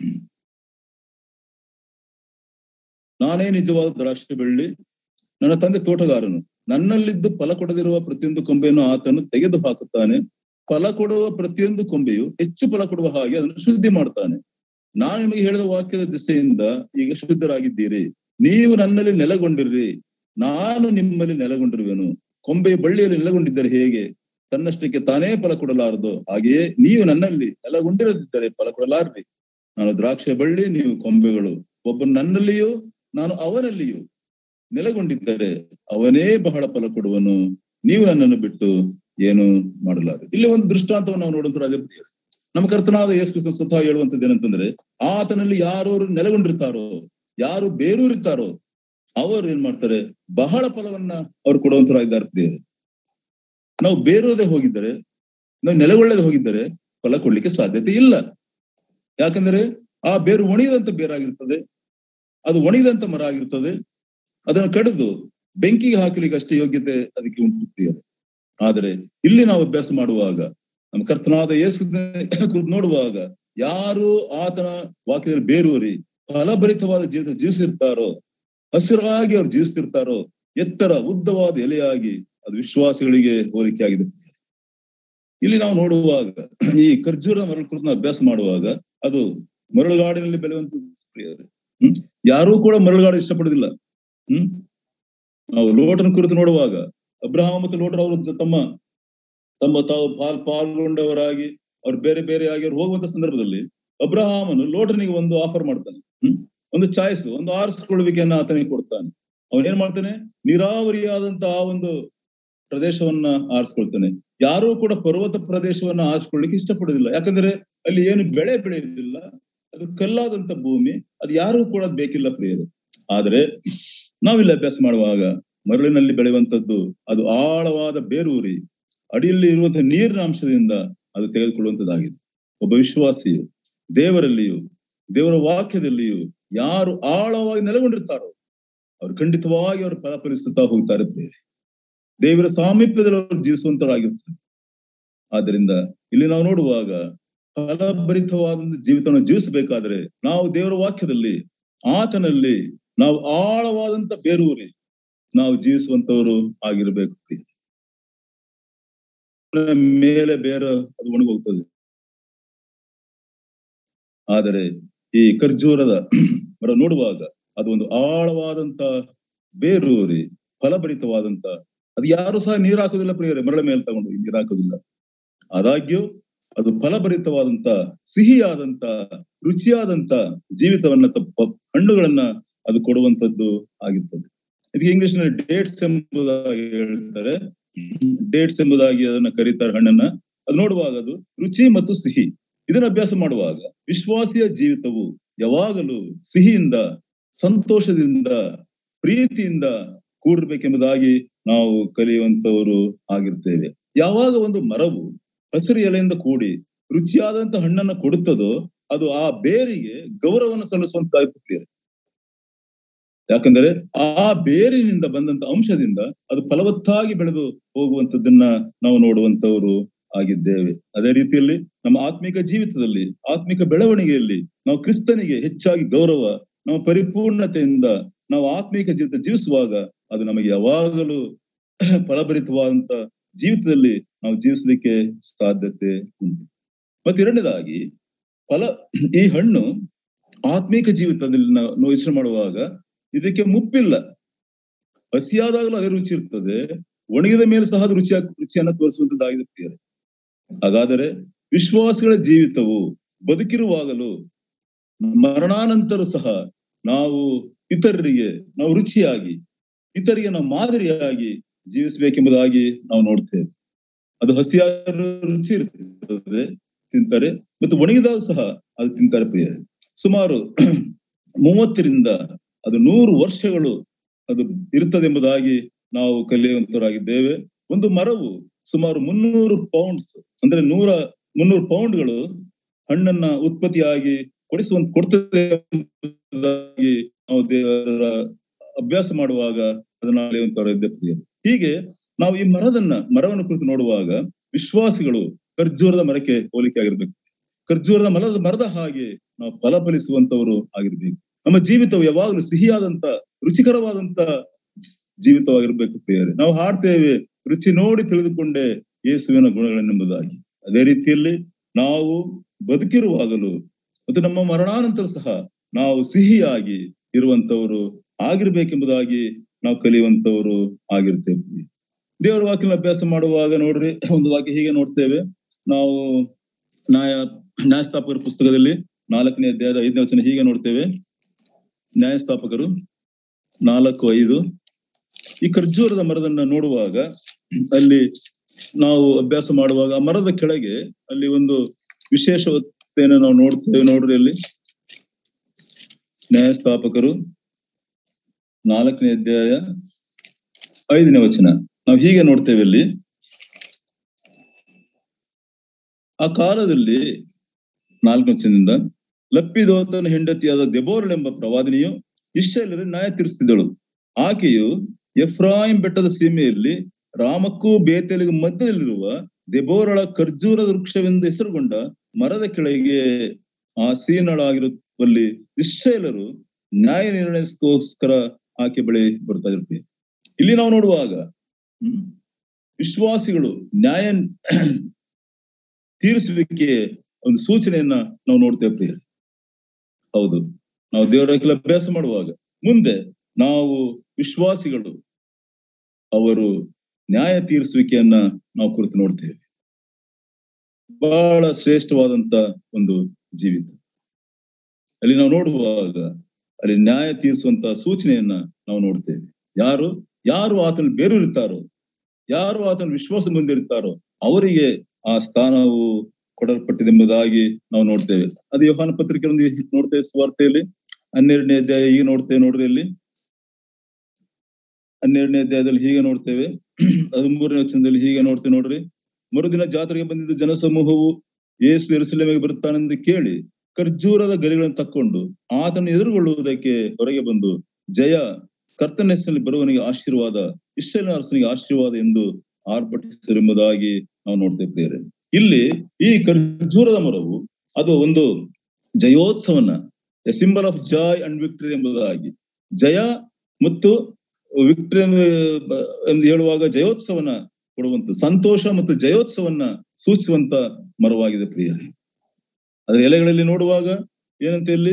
ನಾನೇ ನಿಜವಾದ ದ್ರಾಕ್ಷಿ ಬಳ್ಳಿ, ನನ್ನ ತಂದೆ ತೋಟಗಾರನು. ನನ್ನಲ್ಲಿದ್ದು ಫಲ ಕೊಡದಿರುವ ಪ್ರತಿಯೊಂದು ಕೊಂಬೆಯನ್ನು ಆತನು ತೆಗೆದು ಹಾಕುತ್ತಾನೆ. ಫಲ ಕೊಡುವ ಪ್ರತಿಯೊಂದು ಕೊಂಬೆಯು ಹೆಚ್ಚು ಫಲ ಕೊಡುವ ಹಾಗೆ ಅದನ್ನು ಶುದ್ಧಿ ಮಾಡ್ತಾನೆ. ನಾನು ನಿಮಗೆ ಹೇಳಿದ ವಾಕ್ಯದ ದಿಸೆಯಿಂದ ಈಗ ಶುದ್ಧರಾಗಿದ್ದೀರಿ. ನೀವು ನನ್ನಲ್ಲಿ ನೆಲೆಗೊಂಡಿರ್ರಿ, ನಾನು ನಿಮ್ಮಲ್ಲಿ ನೆಲೆಗೊಂಡಿರುವೆನು. ಕೊಂಬೆಯು ಬಳ್ಳಿಯಲ್ಲಿ ನೆಲೆಗೊಂಡಿದ್ದರೆ ಹೇಗೆ ತನ್ನಷ್ಟಕ್ಕೆ ತಾನೇ ಫಲ ಕೊಡಲಾರದು, ಹಾಗೆಯೇ ನೀವು ನನ್ನಲ್ಲಿ ನೆಲೆಗೊಂಡಿರದಿದ್ದರೆ ಫಲ ಕೊಡಲಾರ್ರಿ. ನಾನು ದ್ರಾಕ್ಷಿ ಬಳ್ಳಿ, ನೀವು ಕೊಂಬೆಗಳು. ಒಬ್ಬನು ನನ್ನಲ್ಲಿಯೂ ನಾನು ಅವನಲ್ಲಿಯೂ ನೆಲೆಗೊಂಡಿದ್ದರೆ ಅವನೇ ಬಹಳ ಫಲ ಕೊಡುವನು. ನೀವು ನನ್ನನ್ನು ಬಿಟ್ಟು ಏನು ಮಾಡಲಾರೆ. ಇಲ್ಲಿ ಒಂದು ದೃಷ್ಟಾಂತವನ್ನು ನಾವು ನೋಡುವಂತ ನಮ್ಮ ಕರ್ತನಾದ ಯೇಸು ಕ್ರಿಸ್ತನು ಸ್ವತಃ ಹೇಳುವಂತದ್ದು ಏನಂತಂದ್ರೆ, ಆತನಲ್ಲಿ ಯಾರು ನೆಲೆಗೊಂಡಿರ್ತಾರೋ ಯಾರು ಬೇರೂರಿರ್ತಾರೋ ಅವರು ಏನ್ ಮಾಡ್ತಾರೆ, ಬಹಳ ಫಲವನ್ನ ಅವ್ರು ಕೊಡುವಂತರಾಗಿದ್ದಾರೆ. ನಾವು ಬೇರೂರದೆ ಹೋಗಿದ್ದರೆ, ನಾವು ನೆಲೆಗೊಳ್ಳದೆ ಹೋಗಿದ್ದರೆ ಫಲ ಕೊಡ್ಲಿಕ್ಕೆ ಸಾಧ್ಯತೆ ಇಲ್ಲ. ಯಾಕಂದ್ರೆ ಆ ಬೇರು ಒಣಗಿದಂತ ಬೇರಾಗಿರ್ತದೆ, ಅದು ಒಣಗಿದಂತ ಮರ ಆಗಿರ್ತದೆ. ಅದನ್ನು ಕಡಿದು ಬೆಂಕಿಗೆ ಹಾಕಲಿಕ್ಕೆ ಅಷ್ಟೇ ಯೋಗ್ಯತೆ ಅದಕ್ಕೆ ಉಂಟು. ಆದರೆ ಇಲ್ಲಿ ನಾವು ಅಭ್ಯಾಸ ಮಾಡುವಾಗ, ನಮ್ಮ ಕರ್ತನಾದ ಯೇಸು ಕುರಿತು ನೋಡುವಾಗ, ಯಾರು ಆತನ ವಾಕ್ಯದಲ್ಲಿ ಬೇರೂರಿ ಫಲಭರಿತವಾದ ಜೀವಿತ ಜೀವಿಸಿರ್ತಾರೋ, ಹಸಿರಾಗಿ ಅವ್ರು ಜೀವಿಸ್ತಿರ್ತಾರೋ, ಎತ್ತರ ಉದ್ದವಾದ ಎಲೆಯಾಗಿ ಅದು ವಿಶ್ವಾಸಿಗಳಿಗೆ ಹೋಲಿಕೆ ಆಗಿದೆ. ಇಲ್ಲಿ ನಾವು ನೋಡುವಾಗ ಈ ಖರ್ಜೂರ ಮರಳ ಕುರಿತು ನಾವು ಅಭ್ಯಾಸ ಮಾಡುವಾಗ, ಅದು ಮರಳುಗಾಡಿನಲ್ಲಿ ಬೆಳೆಯುವಂತ ಹ್ಮ್ ಯಾರೂ ಕೂಡ ಮರಳುಗಾಡು ಇಷ್ಟಪಡುದಿಲ್ಲ. ಹ್ಮ್ ನಾವು ಲೋಟನ ಕುರಿತು ನೋಡುವಾಗ, ಅಬ್ರಹಾಂ ಮತ್ತು ಲೋಟರ್ ಅವರು ತಮ್ಮ ತಮ್ಮ ತಾವು ಪಾಲ್ ಪಾಲ್ಗೊಂಡವರಾಗಿ ಅವ್ರು ಬೇರೆ ಬೇರೆ ಆಗಿ ಅವ್ರು ಹೋಗುವಂತ ಸಂದರ್ಭದಲ್ಲಿ ಅಬ್ರಹಾಮನು ಲೋಟನಿಗೆ ಒಂದು ಆಫರ್ ಮಾಡ್ತಾನೆ. ಹ್ಮ್ ಒಂದು ಚಾಯ್ಸ್, ಒಂದು ಆರಿಸಿಕೊಳ್ಳುವಿಕೆಯನ್ನ ಆತನಿಗೆ ಕೊಡ್ತಾನೆ. ಅವನೇನ್ ಮಾಡ್ತಾನೆ, ನೀರಾವರಿಯಾದಂತ ಆ ಒಂದು ಪ್ರದೇಶವನ್ನ ಆರಿಸ್ಕೊಳ್ತಾನೆ. ಯಾರೂ ಕೂಡ ಪರ್ವತ ಪ್ರದೇಶವನ್ನ ಆರಿಸ್ಕೊಳ್ಳಿಕ್ಕೆ ಇಷ್ಟಪಡುದಿಲ್ಲ. ಯಾಕಂದ್ರೆ ಅಲ್ಲಿ ಏನು ಬೆಳೆ ಬೆಳೆಯುವುದಿಲ್ಲ, ಅದು ಕಲ್ಲಾದಂತ ಭೂಮಿ, ಅದು ಯಾರೂ ಕೂಡ ಬೇಕಿಲ್ಲ ಪ್ರಿಯರು. ಆದ್ರೆ ನಾವಿಲ್ಲಿ ಅಭ್ಯಾಸ ಮಾಡುವಾಗ ಮರಳಿನಲ್ಲಿ ಬೆಳೆಯುವಂತದ್ದು ಅದು ಆಳವಾದ ಬೇರೂರಿ ಅಡಿಯಲ್ಲಿ ಇರುವಂತಹ ನೀರಿನ ಅಂಶದಿಂದ ಅದು ತೆಗೆದುಕೊಳ್ಳುವಂತದ್ದಾಗಿದೆ. ಒಬ್ಬ ವಿಶ್ವಾಸಿಯು ದೇವರಲ್ಲಿಯೂ ದೇವರ ವಾಕ್ಯದಲ್ಲಿಯೂ ಯಾರು ಆಳವಾಗಿ ನೆಲೆಗೊಂಡಿರ್ತಾರೋ ಅವ್ರು ಖಂಡಿತವಾಗಿ ಅವರು ಫಲಫಲಿಸುತ್ತಾ ಹೋಗ್ತಾರೆ ಪ್ರಿಯರೇ. ದೇವರ ಸಾಮೀಪ್ಯದಲ್ಲಿ ಅವರು ಜೀವಿಸುವಂತರಾಗಿರ್ತಾರೆ. ಆದ್ದರಿಂದ ಇಲ್ಲಿ ನಾವು ನೋಡುವಾಗ ಫಲಭರಿತವಾದ ಜೀವಿತವನ್ನು ಜೀವಿಸಬೇಕಾದ್ರೆ ನಾವು ದೇವರ ವಾಕ್ಯದಲ್ಲಿ ಆತನಲ್ಲಿ ನಾವು ಆಳವಾದಂತ ಬೇರೂರಿ ನಾವು ಜೀವಿಸುವಂತವರು ಆಗಿರ್ಬೇಕು. ಮೇಲೆ ಬೇರೆ ಅದು ಒಣಗೋಗ್ತದೆ. ಆದರೆ ಈ ಖರ್ಜೂರದ ಮರ ನೋಡುವಾಗ ಅದು ಒಂದು ಆಳವಾದಂತ ಬೇರೂರಿ ಫಲಭರಿತವಾದಂತ, ಅದು ಯಾರು ಸಹ ನೀರು ಹಾಕೋದಿಲ್ಲ ಪ್ರಿಯರೇ, ಮರಳ ಮೇಲೆ ತಗೊಂಡು ನೀರು ಹಾಕೋದಿಲ್ಲ. ಆದಾಗ್ಯೂ ಅದು ಫಲಭರಿತವಾದಂತ, ಸಿಹಿಯಾದಂತ, ರುಚಿಯಾದಂತ ಜೀವಿತವನ್ನ ಹಣ್ಣುಗಳನ್ನ ಅದು ಕೊಡುವಂತದ್ದು ಆಗಿರ್ತದೆ. ಇದಕ್ಕೆ ಇಂಗ್ಲಿಷ್ ನಲ್ಲಿ ಡೇಟ್ಸ್ ಎಂಬುದಾಗಿ ಹೇಳ್ತಾರೆ. ಡೇಟ್ಸ್ ಎಂಬುದಾಗಿ ಅದನ್ನ ಕರೀತಾರೆ ಹಣ್ಣನ್ನ. ಅದು ನೋಡುವಾಗ ಅದು ರುಚಿ ಮತ್ತು ಸಿಹಿ, ಇದನ್ನ ಅಭ್ಯಾಸ ಮಾಡುವಾಗ ವಿಶ್ವಾಸಿಯ ಜೀವಿತವು ಯಾವಾಗಲೂ ಸಿಹಿಯಿಂದ, ಸಂತೋಷದಿಂದ, ಪ್ರೀತಿಯಿಂದ ಕೂಡಿರ್ಬೇಕೆಂಬುದಾಗಿ ನಾವು ಕಲಿಯುವಂತವರು ಆಗಿರ್ತೇವೆ. ಯಾವಾಗ ಒಂದು ಮರವು ಹಸಿರು ಎಲೆಯಿಂದ ಕೂಡಿ ರುಚಿಯಾದಂತ ಹಣ್ಣನ್ನ ಕೊಡುತ್ತದೋ ಅದು ಆ ಬೇರಿಗೆ ಗೌರವವನ್ನು ಸಲ್ಲಿಸುವಂತಾಗ್ತದೆ. ಯಾಕಂದ್ರೆ ಆ ಬೇರಿನಿಂದ ಬಂದಂತ ಅಂಶದಿಂದ ಅದು ಫಲವತ್ತಾಗಿ ಬೆಳೆದು ಹೋಗುವಂತದ್ದನ್ನ ನಾವು ನೋಡುವಂತವರು ಆಗಿದ್ದೇವೆ. ಅದೇ ರೀತಿಯಲ್ಲಿ ನಮ್ಮ ಆತ್ಮಿಕ ಜೀವಿತದಲ್ಲಿ, ಆತ್ಮಿಕ ಬೆಳವಣಿಗೆಯಲ್ಲಿ ನಾವು ಕ್ರಿಸ್ತನಿಗೆ ಹೆಚ್ಚಾಗಿ ಗೌರವ, ನಮ್ಮ ಪರಿಪೂರ್ಣತೆಯಿಂದ ನಾವು ಆತ್ಮಿಕ ಜೀವಿತ ಜೀವಿಸುವಾಗ ಅದು ನಮಗೆ ಯಾವಾಗಲೂ ಫಲಭರಿತವಾದಂತ ಜೀವಿತದಲ್ಲಿ ನಾವು ಜೀವಿಸಲಿಕ್ಕೆ ಸಾಧ್ಯತೆ ಉಂಟು. ಮತ್ತೆ ಎರಡನೇದಾಗಿ ಫಲ, ಈ ಹಣ್ಣು ಆತ್ಮಿಕ ಜೀವಿತದಲ್ಲಿ ನಾವು ಯೋಚನೆ ಮಾಡುವಾಗ ಇದಕ್ಕೆ ಮುಪ್ಪಿಲ್ಲ. ಹಸಿಯಾದಾಗಲೂ ಅದೇ ರುಚಿ ಇರ್ತದೆ, ಒಣಗಿದ ಮೇಲೆ ಸಹ ಅದು ರುಚಿಯ ರುಚಿಯನ್ನ ತೋರಿಸುವಂತದ್ದಾಗಿರುತ್ತದೆ. ಹಾಗಾದರೆ ವಿಶ್ವಾಸಿಗಳ ಜೀವಿತವು ಬದುಕಿರುವಾಗಲೂ ಮರಣಾನಂತರ ಸಹ ನಾವು ಇತರರಿಗೆ ನಾವು ರುಚಿಯಾಗಿ, ಇತರಿಗೆ ನಾವು ಮಾದರಿಯಾಗಿ ಜೀವಿಸಬೇಕೆಂಬುದಾಗಿ ನಾವು ನೋಡ್ತೇವೆ. ಅದು ಹಸಿಯಾದ ರುಚಿ ಇರ್ತದೆ, ತಿಂತಾರೆ, ಮತ್ತು ಒಣಗಿದಾಗ ಸಹ ಅದು ತಿಂತಾರೆ ಪ್ರಿಯರೇ. ಸುಮಾರು ಮೂವತ್ತರಿಂದ ಅದು ನೂರು ವರ್ಷಗಳು ಅದು ಇರ್ತದೆ ಎಂಬುದಾಗಿ ನಾವು ಕಲಿಯುವಂತರಾಗಿದ್ದೇವೆ. ಒಂದು ಮರವು ಸುಮಾರು ಮುನ್ನೂರು ಪೌಂಡ್ಸ್ ಅಂದ್ರೆ ನೂರ ಮುನ್ನೂರು ಪೌಂಡ್ಗಳು ಹಣ್ಣನ್ನ ಉತ್ಪತ್ತಿಯಾಗಿ ಕೊಡಿಸುವಂತ ಕೊಡ್ತದೆ ಎಂಬುದಾಗಿ ನಾವು ದೇವರ ಅಭ್ಯಾಸ ಮಾಡುವಾಗ ಅದನ್ನ ಕಲಿಯುವಂತವರಿದ್ದೇವೆ. ಹೀಗೆ ನಾವು ಈ ಮರದನ್ನ ಮರವನ್ನು ಕುರಿತು ನೋಡುವಾಗ ವಿಶ್ವಾಸಿಗಳು ಖರ್ಜೂರದ ಮರಕ್ಕೆ ಹೋಲಿಕೆ ಆಗಿರ್ಬೇಕು. ಖರ್ಜೂರದ ಮರದ ಮರದ ಹಾಗೆ ನಾವು ಫಲಫಲಿಸುವಂತವರು ಆಗಿರ್ಬೇಕು. ನಮ್ಮ ಜೀವಿತವು ಯಾವಾಗಲೂ ಸಿಹಿಯಾದಂತ, ರುಚಿಕರವಾದಂತ ಜೀವಿತವಾಗಿರ್ಬೇಕು ಪ್ರಿಯರೇ. ನಾವು ಹಾಡ್ತೇವೆ, ರುಚಿ ನೋಡಿ ತಿಳಿದುಕೊಂಡೇ ಯೇಸುವಿನ ಗುಣಗಳನ್ನೆಂಬುದಾಗಿ. ಅದೇ ರೀತಿಯಲ್ಲಿ ನಾವು ಬದುಕಿರುವಾಗಲೂ ಮತ್ತು ನಮ್ಮ ಮರಣಾನಂತರ ಸಹ ನಾವು ಸಿಹಿಯಾಗಿ ಇರುವಂತವರು ಆಗಿರ್ಬೇಕೆಂಬುದಾಗಿ ನಾವು ಕಲಿಯುವಂತವರು ಆಗಿರ್ತೇವೆ. ದೇವರ ವಾಕ್ಯನ ಅಭ್ಯಾಸ ಮಾಡುವಾಗ ನೋಡ್ರಿ, ಒಂದು ವಾಕ್ಯ ಹೀಗೆ ನೋಡ್ತೇವೆ ನಾವು. ನ್ಯಾಯ ನ್ಯಾಯಸ್ಥಾಪಕರ ಪುಸ್ತಕದಲ್ಲಿ ನಾಲ್ಕನೇ ಅಧ್ಯಾಯದ ಐದನೇ ವಚನ ಹೀಗೆ ನೋಡ್ತೇವೆ. ನ್ಯಾಯಸ್ಥಾಪಕರು ನಾಲ್ಕು ಐದು. ಈ ಖರ್ಜೂರದ ಮರದನ್ನ ನೋಡುವಾಗ ಅಲ್ಲಿ ನಾವು ಅಭ್ಯಾಸ ಮಾಡುವಾಗ ಆ ಮರದ ಕೆಳಗೆ ಅಲ್ಲಿ ಒಂದು ವಿಶೇಷತೆಯನ್ನು ನಾವು ನೋಡ್ತೇವೆ. ನೋಡ್ರಿ, ಅಲ್ಲಿ ನ್ಯಾಯಸ್ಥಾಪಕರು ನಾಲ್ಕನೇ ಅಧ್ಯಾಯ ಐದನೇ ವಚನ. ನಾವು ಹೀಗೆ ನೋಡ್ತೇವೆ ಇಲ್ಲಿ, ಆ ಕಾಲದಲ್ಲಿ ನಾಲ್ಕನೇ ವಚನದಿಂದ ಲಪ್ಪಿದೋತನ ಹೆಂಡತಿಯಾದ ದೆಬೋರಳೆಂಬ ಪ್ರವಾದಿನಿಯು ಇಸ್ರಾಯೇಲರಿಗೆ ನ್ಯಾಯ ತೀರಿಸುತ್ತಿದ್ದಳು. ಆಕೆಯು ಎಫ್ರಾಯಿಂ ಬೆಟ್ಟದ ಸೀಮೆಯಲ್ಲಿ ರಾಮಕ್ಕೂ ಬೇತೇಲಿಗೂ ಮಧ್ಯದಲ್ಲಿರುವ ದೆಬೋರಳ ಖರ್ಜೂರದ ವೃಕ್ಷವೆಂದು ಹೆಸರುಗೊಂಡ ಮರದ ಕೆಳಗೆ ಆಸೀನಳಾಗಿರುವಲ್ಲಿ ಇಸ್ರಾಯೇಲರು ನ್ಯಾಯ ನಿರ್ಣಯಕ್ಕೋಸ್ಕರ ಆಕೆ ಬಳಿ ಬರ್ತಾ ಇರ್ತೀವಿ. ಇಲ್ಲಿ ನಾವು ನೋಡುವಾಗ ಹ್ಮ್ ವಿಶ್ವಾಸಿಗಳು ನ್ಯಾಯ ತೀರಿಸುವಿಕೆ ಒಂದು ಸೂಚನೆಯನ್ನ ನಾವು ನೋಡ್ತೇವೆ ಪ್ರಿಯರೇ. ಹೌದು, ನಾವು ದೇವರ ಅಭ್ಯಾಸ ಮಾಡುವಾಗ ಮುಂದೆ ನಾವು ವಿಶ್ವಾಸಿಗಳು ಅವರು ನ್ಯಾಯ ತೀರಿಸುವಿಕೆಯನ್ನ ನಾವು ಕುರಿತು ನೋಡ್ತೇವೆ. ಬಹಳ ಶ್ರೇಷ್ಠವಾದಂತ ಒಂದು ಜೀವಿತ. ಅಲ್ಲಿ ನಾವು ನೋಡುವಾಗ ಅಲ್ಲಿ ನ್ಯಾಯ ತೀರಿಸುವಂತ ಸೂಚನೆಯನ್ನ ನಾವು ನೋಡ್ತೇವೆ. ಯಾರು ಯಾರು ಆತನ ಬೇರೂರಿರ್ತಾರೋ, ಯಾರು ಆತನ ವಿಶ್ವಾಸ ಹೊಂದಿರ್ತಾರೋ ಅವರಿಗೆ ಆ ಸ್ಥಾನವು ಕೊಡಲ್ಪಟ್ಟಿದೆಂಬುದಾಗಿ ನಾವು ನೋಡ್ತೇವೆ. ಅದು ಯೋಹಾನ ಪತ್ರಿಕೆಯಲ್ಲಿ ನೋಡ್ತೇವೆ, ಸುವಾರ್ತೆಯಲ್ಲಿ ಹನ್ನೆರಡನೇ ಅಧ್ಯಾಯ ಹೀಗೆ ನೋಡ್ತೇವೆ ನೋಡ್ರಿ. ಅಲ್ಲಿ ಹನ್ನೆರಡನೇ ಅಧ್ಯಾಯದಲ್ಲಿ ಹೀಗೆ ನೋಡ್ತೇವೆ, ಹದಿಮೂರನೇ ವಚನದಲ್ಲಿ ಹೀಗೆ ನೋಡ್ತೇವೆ ನೋಡ್ರಿ. ಮರುದಿನ ಜಾತ್ರೆಗೆ ಬಂದಿದ್ದ ಜನಸಮೂಹವು ಯೇಸು ಯೆರೂಸಲೇಮಿಗೆ ಬರುತ್ತಾನೆಂದು ಕೇಳಿ ಖರ್ಜೂರದ ಗರಿಗಳನ್ನು ತಕ್ಕೊಂಡು ಆತನ ಎದುರುಗೊಳ್ಳುವುದಕ್ಕೆ ಹೊರಗೆ ಬಂದು, ಜಯ, ಕರ್ತನ ಹೆಸರಿನಲ್ಲಿ ಬರುವವನಿಗೆ ಆಶೀರ್ವಾದ, ಇಸ್ರಾಯೇಲಿನ ಅರಸನಿಗೆ ಆಶೀರ್ವಾದ ಎಂದು ಆರ್ಭಟಿಸಿರುವುದಾಗಿ ನಾವು ನೋಡ್ತೇವೆ ಪ್ರಿಯರೇ. ಇಲ್ಲಿ ಈ ಖರ್ಜೂರದ ಮರವು ಅದು ಒಂದು ಜಯೋತ್ಸವನ, a symbol of joy and victory ಎಂಬುದಾಗಿ, ಜಯ ಮತ್ತು ವಿಕ್ಟರಿ ಎಂದು ಹೇಳುವಾಗ ಜಯೋತ್ಸವನ ಕೊಡುವಂತ, ಸಂತೋಷ ಮತ್ತು ಜಯೋತ್ಸವನ್ನ ಸೂಚಿಸುವಂತ ಮರವಾಗಿದೆ ಪ್ರಿಯರೇ. ಅದರ ಎಲೆಗಳಲ್ಲಿ ನೋಡುವಾಗ ಏನಂತ, ಇಲ್ಲಿ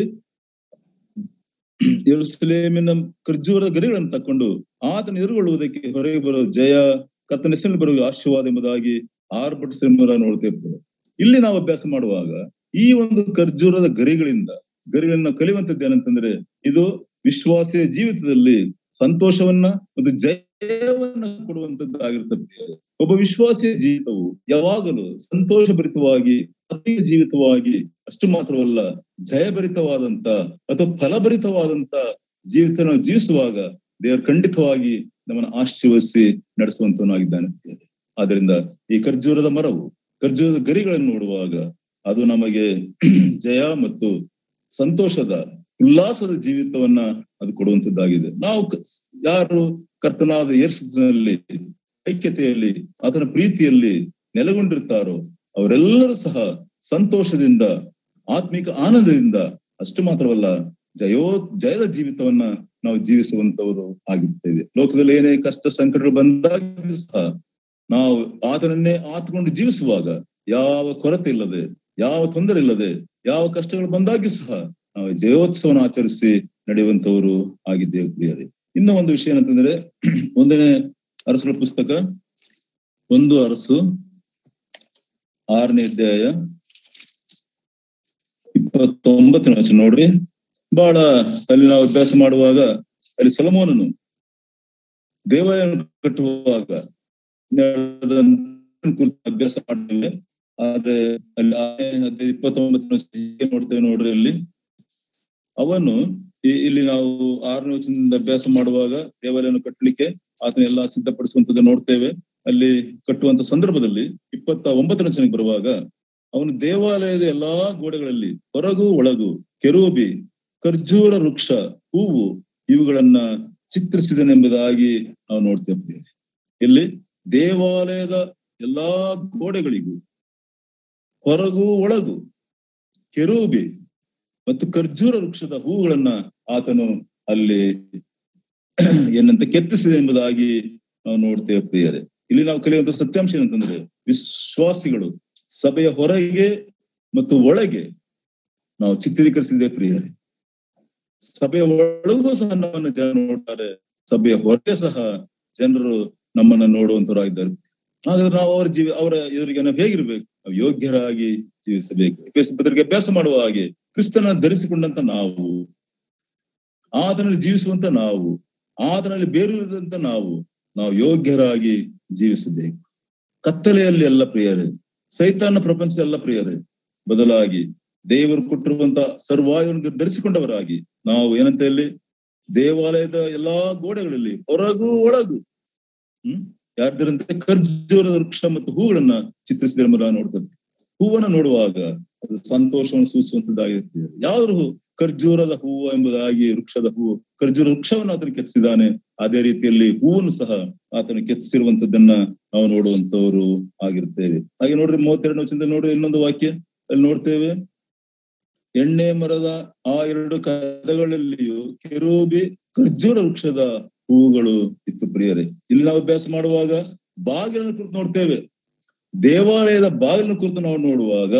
ಯೆರೂಸಲೇಮಿನ ಖರ್ಜೂರದ ಗರಿಗಳನ್ನು ತಕ್ಕೊಂಡು ಆತನ ಎದುರುಗೊಳ್ಳುವುದಕ್ಕೆ ಹೊರಗೆ ಬರೋ ಜಯ, ಕರ್ತನ ಹೆಸರಿನಲ್ಲಿ ಬರುವ ಆಶೀರ್ವಾದ ಎಂಬುದಾಗಿ ಆರ್ಭಟಿಸಿರುವುದನ್ನು ನೋಡ್ತೇವೆ. ಇಲ್ಲಿ ನಾವು ಅಭ್ಯಾಸ ಮಾಡುವಾಗ ಈ ಒಂದು ಖರ್ಜೂರದ ಗರಿಗಳಿಂದ ಗರಿಗಳನ್ನ ಕಲಿಯುವಂತದ್ದು ಏನಂತಂದ್ರೆ, ಇದು ವಿಶ್ವಾಸಿಯ ಜೀವಿತದಲ್ಲಿ ಸಂತೋಷವನ್ನ ಮತ್ತು ಜಯವನ್ನ ಕೊಡುವಂತದ್ದು ಆಗಿರ್ತದೆ. ಒಬ್ಬ ವಿಶ್ವಾಸಿಯ ಜೀವಿತವು ಯಾವಾಗಲೂ ಸಂತೋಷಭರಿತವಾಗಿ, ಆತ್ಮೀಯ ಜೀವಿತವಾಗಿ, ಅಷ್ಟು ಮಾತ್ರವಲ್ಲ ಜಯಭರಿತವಾದಂತ ಅಥವಾ ಫಲಭರಿತವಾದಂತ ಜೀವಿತ ನಾವು ಜೀವಿಸುವಾಗ ದೇವರು ಖಂಡಿತವಾಗಿ ನಮ್ಮನ್ನು ಆಶೀರ್ವದಿಸಿ ನಡೆಸುವಂತವನಾಗಿದ್ದಾನೆ. ಆದ್ರಿಂದ ಈ ಖರ್ಜೂರದ ಮರವು, ಖರ್ಜೂರದ ಗರಿಗಳನ್ನು ನೋಡುವಾಗ ಅದು ನಮಗೆ ಜಯ ಮತ್ತು ಸಂತೋಷದ, ಉಲ್ಲಾಸದ ಜೀವಿತವನ್ನ ಅದು ಕೊಡುವಂತದ್ದಾಗಿದೆ. ನಾವು ಯಾರು ಕರ್ತನಾದ ಯೇಸುವಿನಲ್ಲಿ ಐಕ್ಯತೆಯಲ್ಲಿ, ಆತನ ಪ್ರೀತಿಯಲ್ಲಿ ನೆಲೆಗೊಂಡಿರ್ತಾರೋ ಅವರೆಲ್ಲರೂ ಸಹ ಸಂತೋಷದಿಂದ, ಆತ್ಮಿಕ ಆನಂದದಿಂದ, ಅಷ್ಟು ಮಾತ್ರವಲ್ಲ ಜಯೋ ಜಯದ ಜೀವಿತವನ್ನ ನಾವು ಜೀವಿಸುವಂತವರು ಆಗಿರ್ತೇವೆ. ಲೋಕದಲ್ಲಿ ಏನೇ ಕಷ್ಟ ಸಂಕಟಗಳು ಬಂದಾಗ ಸಹ ನಾವು ಆತನನ್ನೇ ಆತುಕೊಂಡು ಜೀವಿಸುವಾಗ ಯಾವ ಕೊರತೆ ಇಲ್ಲದೆ, ಯಾವ ತೊಂದರೆ ಇಲ್ಲದೆ, ಯಾವ ಕಷ್ಟಗಳು ಬಂದಾಗ್ಯೂ ಸಹ ನಾವು ಜಯೋತ್ಸವನ ಆಚರಿಸಿ ನಡೆಯುವಂತವರು ಆಗಿದ್ದೇವೆ ಪ್ರಿಯರೇ. ಇನ್ನೂ ಒಂದು ವಿಷಯ ಏನಂತಂದ್ರೆ, ಒಂದನೇ ಅರಸರ ಪುಸ್ತಕ ಒಂದು ಅರಸು ಆರನೇ ಅಧ್ಯಾಯ ಇಪ್ಪತ್ತೊಂಬತ್ತನೇ ವಚನ ನೋಡ್ರಿ. ಬಹಳ ಅಲ್ಲಿ ನಾವು ಅಭ್ಯಾಸ ಮಾಡುವಾಗ ಅಲ್ಲಿ ಸೊಲೊಮೋನನು ದೇವಾಲಯ ಕಟ್ಟುವಾಗ ಅಭ್ಯಾಸ ಮಾಡ್ತೇವೆ. ಆದ್ರೆ ಅಲ್ಲಿ ಇಪ್ಪತ್ತೊಂಬತ್ತನೇ ನೋಡ್ತೇವೆ ನೋಡ್ರಿ. ಅಲ್ಲಿ ಅವನು ಇಲ್ಲಿ ನಾವು ಆರನೇ ವಚನದಿಂದ ಅಭ್ಯಾಸ ಮಾಡುವಾಗ ದೇವಾಲಯವನ್ನು ಕಟ್ಟಲಿಕ್ಕೆ ಆತನೆಲ್ಲ ಸಿದ್ಧಪಡಿಸುವಂತದ್ದು ನೋಡ್ತೇವೆ. ಅಲ್ಲಿ ಕಟ್ಟುವಂತ ಸಂದರ್ಭದಲ್ಲಿ ಇಪ್ಪತ್ತ ಒಂಬತ್ತನೇ ವಚನಕ್ಕೆ ಬರುವಾಗ ಅವನು ದೇವಾಲಯದ ಎಲ್ಲಾ ಗೋಡೆಗಳಲ್ಲಿ ಹೊರಗೂ ಒಳಗೂ ಕೆರೂಬಿ, ಖರ್ಜೂರ ವೃಕ್ಷ, ಹೂವು ಇವುಗಳನ್ನ ಚಿತ್ರಿಸಿದನೆಂಬುದಾಗಿ ನಾವು ನೋಡ್ತೇವೆ. ಇಲ್ಲಿ ದೇವಾಲಯದ ಎಲ್ಲಾ ಗೋಡೆಗಳಿಗೂ ಹೊರಗೂ ಒಳಗೂ ಕೆರೂಬಿ ಮತ್ತು ಖರ್ಜೂರ ವೃಕ್ಷದ ಹೂವುಗಳನ್ನ ಆತನು ಅಲ್ಲಿ ಏನಂತ ಕೆತ್ತಿಸಿದೆ ಎಂಬುದಾಗಿ ನಾವು ನೋಡ್ತೇವೆ ಪ್ರಿಯರೇ. ಇಲ್ಲಿ ನಾವು ಕಲಿಯುವಂತ ಸತ್ಯಾಂಶ ಏನಂತಂದ್ರೆ, ವಿಶ್ವಾಸಿಗಳು ಸಭೆಯ ಹೊರಗೆ ಮತ್ತು ಒಳಗೆ ನಾವು ಚಿತ್ರೀಕರಿಸಿದೆ ಪ್ರಿಯರೇ. ಸಭೆಯ ಒಳಗೂ ಸಹ ನಮ್ಮನ್ನ ಜನ ನೋಡ್ತಾರೆ, ಸಭೆಯ ಹೊರಗೆ ಸಹ ಜನರು ನಮ್ಮನ್ನ ನೋಡುವಂತವರಾಗಿದ್ದಾರೆ. ಹಾಗಾದ್ರೆ ನಾವು ಅವರ ಜೀವಿ ಅವರ ಎದುರಿಗೆ ನಾವು ಹೇಗಿರ್ಬೇಕು? ನಾವು ಯೋಗ್ಯರಾಗಿ ಜೀವಿಸಬೇಕು. ಪತ್ರಿಕೆ ಅಭ್ಯಾಸ ಮಾಡುವ ಹಾಗೆ ಕ್ರಿಸ್ತನ ಧರಿಸಿಕೊಂಡಂತ ನಾವು, ಆತನಲ್ಲಿ ಜೀವಿಸುವಂತ ನಾವು, ಆತನಲ್ಲಿ ಬೇರೂರಿದಂತ ನಾವು ನಾವು ಯೋಗ್ಯರಾಗಿ ಜೀವಿಸಬೇಕು. ಕತ್ತಲೆಯಲ್ಲಿ ಎಲ್ಲ ಪ್ರಿಯರೇ, ಸೈತಾನ ಪ್ರಪಂಚದ ಎಲ್ಲ ಪ್ರಿಯರೇ, ಬದಲಾಗಿ ದೇವರು ಕೊಟ್ಟಿರುವಂತ ಸರ್ವಾಯುವನ್ನು ಧರಿಸಿಕೊಂಡವರಾಗಿ ನಾವು ಏನಂತ ಹೇಳಿ ದೇವಾಲಯದ ಎಲ್ಲಾ ಗೋಡೆಗಳಲ್ಲಿ ಹೊರಗೂ ಒಳಗೂ ಹ್ಮ್ ಯಾರ್ದರಂತೆ ಖರ್ಜೂರದ ವೃಕ್ಷ ಮತ್ತು ಹೂಗಳನ್ನ ಚಿತ್ರಿಸಿದ ಎಂಬುದನ್ನು ನೋಡ್ತದೆ. ಹೂವನ್ನ ನೋಡುವಾಗ ಅದು ಸಂತೋಷವನ್ನು ಸೂಚಿಸುವಂತದ್ದಾಗಿರ್ತದೆ. ಯಾವ್ದು ಹೂ? ಖರ್ಜೂರದ ಹೂವು ಎಂಬುದಾಗಿ ವೃಕ್ಷದ ಹೂವು, ಖರ್ಜೂರ ವೃಕ್ಷವನ್ನು ಆತನು ಕೆತ್ತಿಸಿದ್ದಾನೆ. ಅದೇ ರೀತಿಯಲ್ಲಿ ಹೂವನ್ನು ಸಹ ಆತನು ಕೆತ್ತಿಸಿರುವಂತದ್ದನ್ನ ನಾವು ನೋಡುವಂತವರು ಆಗಿರ್ತೇವೆ. ಹಾಗೆ ನೋಡ್ರಿ ಮೂವತ್ತೆರಡನೇ ವಚನದಲ್ಲಿ ನೋಡ್ರಿ ಇನ್ನೊಂದು ವಾಕ್ಯ ಅಲ್ಲಿ ನೋಡ್ತೇವೆ. ಎಣ್ಣೆ ಮರದ ಆ ಎರಡು ಕದಗಳಲ್ಲಿಯೂ ಕೆರೂಬಿ ಖರ್ಜೂರ ವೃಕ್ಷದ ಹೂವುಗಳು ಇತ್ತು ಪ್ರಿಯರೇ. ಇಲ್ಲಿ ನಾವು ಅಭ್ಯಾಸ ಮಾಡುವಾಗ ಬಾಗಿಲನ್ನು ಕುರಿತು ನೋಡ್ತೇವೆ. ದೇವಾಲಯದ ಬಾಗಿಲನ್ನು ಕುರಿತು ನಾವು ನೋಡುವಾಗ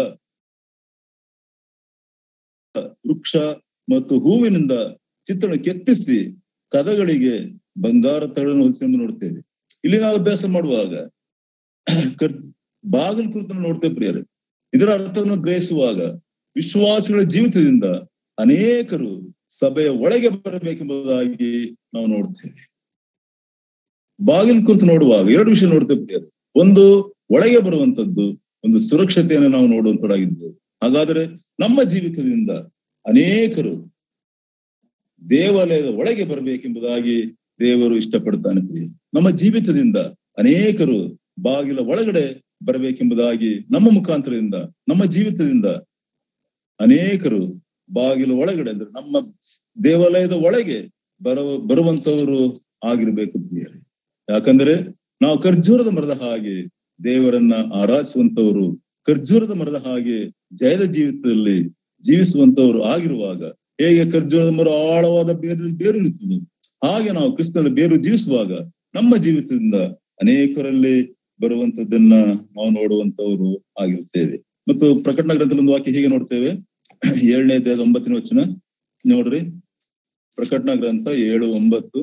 ವೃಕ್ಷ ಮತ್ತು ಹೂವಿನಿಂದ ಚಿತ್ರಣ ಕೆತ್ತಿಸಿ ಕದಗಳಿಗೆ ಬಂಗಾರ ತಳನ್ನು ಹೊಲಿಸಿ ಎಂದು ನೋಡ್ತೇವೆ. ಇಲ್ಲಿ ನಾವು ಅಭ್ಯಾಸ ಮಾಡುವಾಗ ಕರ್ ಬಾಗಿಲು ಕುರಿತು ನೋಡ್ತೇವೆ ಪ್ರಿಯರೇ. ಇದರ ಅರ್ಥವನ್ನು ಗ್ರಹಿಸುವಾಗ ವಿಶ್ವಾಸಿಗಳ ಜೀವಿತದಿಂದ ಅನೇಕರು ಸಭೆಯ ಒಳಗೆ ಬರಬೇಕೆಂಬುದಾಗಿ ನಾವು ನೋಡ್ತೇವೆ. ಬಾಗಿಲು ಕುರಿತು ನೋಡುವಾಗ ಎರಡು ವಿಷಯ ನೋಡ್ತೇವೆ ಪ್ರಿಯರೇ. ಒಂದು ಒಳಗೆ ಬರುವಂತದ್ದು, ಒಂದು ಸುರಕ್ಷತೆಯನ್ನು ನಾವು ನೋಡುವಂತರಾಗಿದ್ದೇವೆ. ಹಾಗಾದ್ರೆ ನಮ್ಮ ಜೀವಿತದಿಂದ ಅನೇಕರು ದೇವಾಲಯದ ಒಳಗೆ ಬರಬೇಕೆಂಬುದಾಗಿ ದೇವರು ಇಷ್ಟಪಡ್ತಾನೆ ಪ್ರಿಯ. ನಮ್ಮ ಜೀವಿತದಿಂದ ಅನೇಕರು ಬಾಗಿಲ ಒಳಗಡೆ ಬರಬೇಕೆಂಬುದಾಗಿ ನಮ್ಮ ಮುಖಾಂತರದಿಂದ ನಮ್ಮ ಜೀವಿತದಿಂದ ಅನೇಕರು ಬಾಗಿಲು ಒಳಗಡೆ ಅಂದ್ರೆ ನಮ್ಮ ದೇವಾಲಯದ ಒಳಗೆ ಬರುವ ಬರುವಂತವರು ಆಗಿರ್ಬೇಕು ಪ್ರಿಯರೇ. ಯಾಕಂದ್ರೆ ನಾವು ಖರ್ಜೂರದ ಮರದ ಹಾಗೆ ದೇವರನ್ನ ಆರಾಧಿಸುವಂತವರು, ಖರ್ಜೂರದ ಮರದ ಹಾಗೆ ಜಯದ ಜೀವಿತದಲ್ಲಿ ಜೀವಿಸುವಂತವರು ಆಗಿರುವಾಗ ಹೇಗೆ ಖರ್ಜೂರದ ಮರ ಆಳವಾದ ಬೇರು ಬೇರು ನಿಂತದ್ದು, ಹಾಗೆ ನಾವು ಕ್ರಿಸ್ತನಲ್ಲಿ ಬೇರು ಜೀವಿಸುವಾಗ ನಮ್ಮ ಜೀವಿತದಿಂದ ಅನೇಕರಲ್ಲಿ ಬರುವಂತದ್ದನ್ನ ನಾವು ನೋಡುವಂತವರು ಆಗಿರುತ್ತೇವೆ. ಮತ್ತು ಪ್ರಕಟಣಾ ಗ್ರಂಥದಲ್ಲಿ ಒಂದು ವಾಕ್ಯ ಹೀಗೆ ನೋಡ್ತೇವೆ. ಏಳನೇ ಅಧ್ಯಾಯದ ಒಂಬತ್ತನೇ ವಚನ ನೋಡ್ರಿ. ಪ್ರಕಟಣಾ ಗ್ರಂಥ ಏಳು ಒಂಬತ್ತು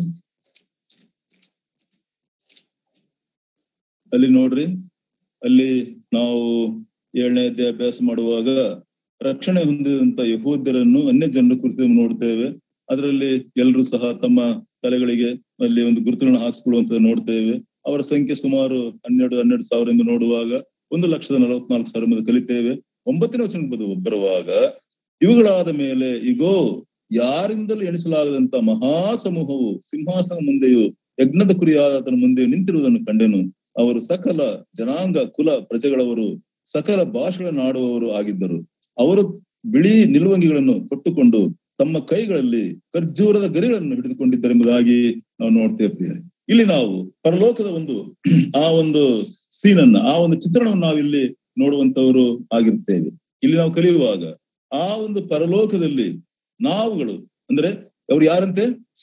ಅಲ್ಲಿ ನೋಡ್ರಿ. ಅಲ್ಲಿ ನಾವು ಏಳನೇ ಅಧ್ಯಾಯ ಅಭ್ಯಾಸ ಮಾಡುವಾಗ ರಕ್ಷಣೆ ಹೊಂದಿದಂತ ಯಹೂದ್ಯರನ್ನು ಅನ್ಯ ಜನರ ಕುರಿತು ನೋಡ್ತೇವೆ. ಅದರಲ್ಲಿ ಎಲ್ಲರೂ ಸಹ ತಮ್ಮ ತಲೆಗಳಿಗೆ ಅಲ್ಲಿ ಒಂದು ಗುರುತುಗಳನ್ನು ಹಾಕಿಸ್ಕೊಳ್ಳುವಂತ ನೋಡ್ತೇವೆ. ಅವರ ಸಂಖ್ಯೆ ಸುಮಾರು ಹನ್ನೆರಡು ಹನ್ನೆರಡು ಸಾವಿರ ಎಂದು ನೋಡುವಾಗ ಒಂದು ಲಕ್ಷದ ನಲವತ್ನಾಲ್ಕು ಸಾವಿರ ಎಂದು ಕಲಿತೇವೆ. ಒಂಬತ್ತನೇ ವಚನ ಬರುವಾಗ ಇವುಗಳಾದ ಮೇಲೆ ಇಗೋ ಯಾರಿಂದಲೂ ಎಣಿಸಲಾಗದಂತ ಮಹಾಸಮೂಹವು ಸಿಂಹಾಸನ ಮುಂದೆಯೂ ಯಜ್ಞದ ಕುರಿಯಾದ ಆತನ ಮುಂದೆ ನಿಂತಿರುವುದನ್ನು ಕಂಡೆನು. ಅವರು ಸಕಲ ಜನಾಂಗ ಕುಲ ಪ್ರಜೆಗಳವರು, ಸಕಲ ಭಾಷೆಗಳನ್ನಾಡುವವರು ಆಗಿದ್ದರು. ಅವರು ಬಿಳಿ ನಿಲುವಂಗಿಗಳನ್ನು ತೊಟ್ಟುಕೊಂಡು ತಮ್ಮ ಕೈಗಳಲ್ಲಿ ಖರ್ಜೂರದ ಗರಿಗಳನ್ನು ಹಿಡಿದುಕೊಂಡಿದ್ದರೆಂಬುದಾಗಿ ನಾವು ನೋಡ್ತೇವೆ ಪ್ರಿಯರೇ. ಇಲ್ಲಿ ನಾವು ಪರಲೋಕದ ಒಂದು ಆ ಒಂದು ಸೀನನ್ನ, ಆ ಒಂದು ಚಿತ್ರಣವನ್ನು ನಾವು ಇಲ್ಲಿ ನೋಡುವಂತವರು ಆಗಿರ್ತೇವೆ. ಇಲ್ಲಿ ನಾವು ಕಲಿಯುವಾಗ ಆ ಒಂದು ಪರಲೋಕದಲ್ಲಿ ನಾವುಗಳು ಅಂದ್ರೆ ಅವ್ರು ಯಾರಂತೆ?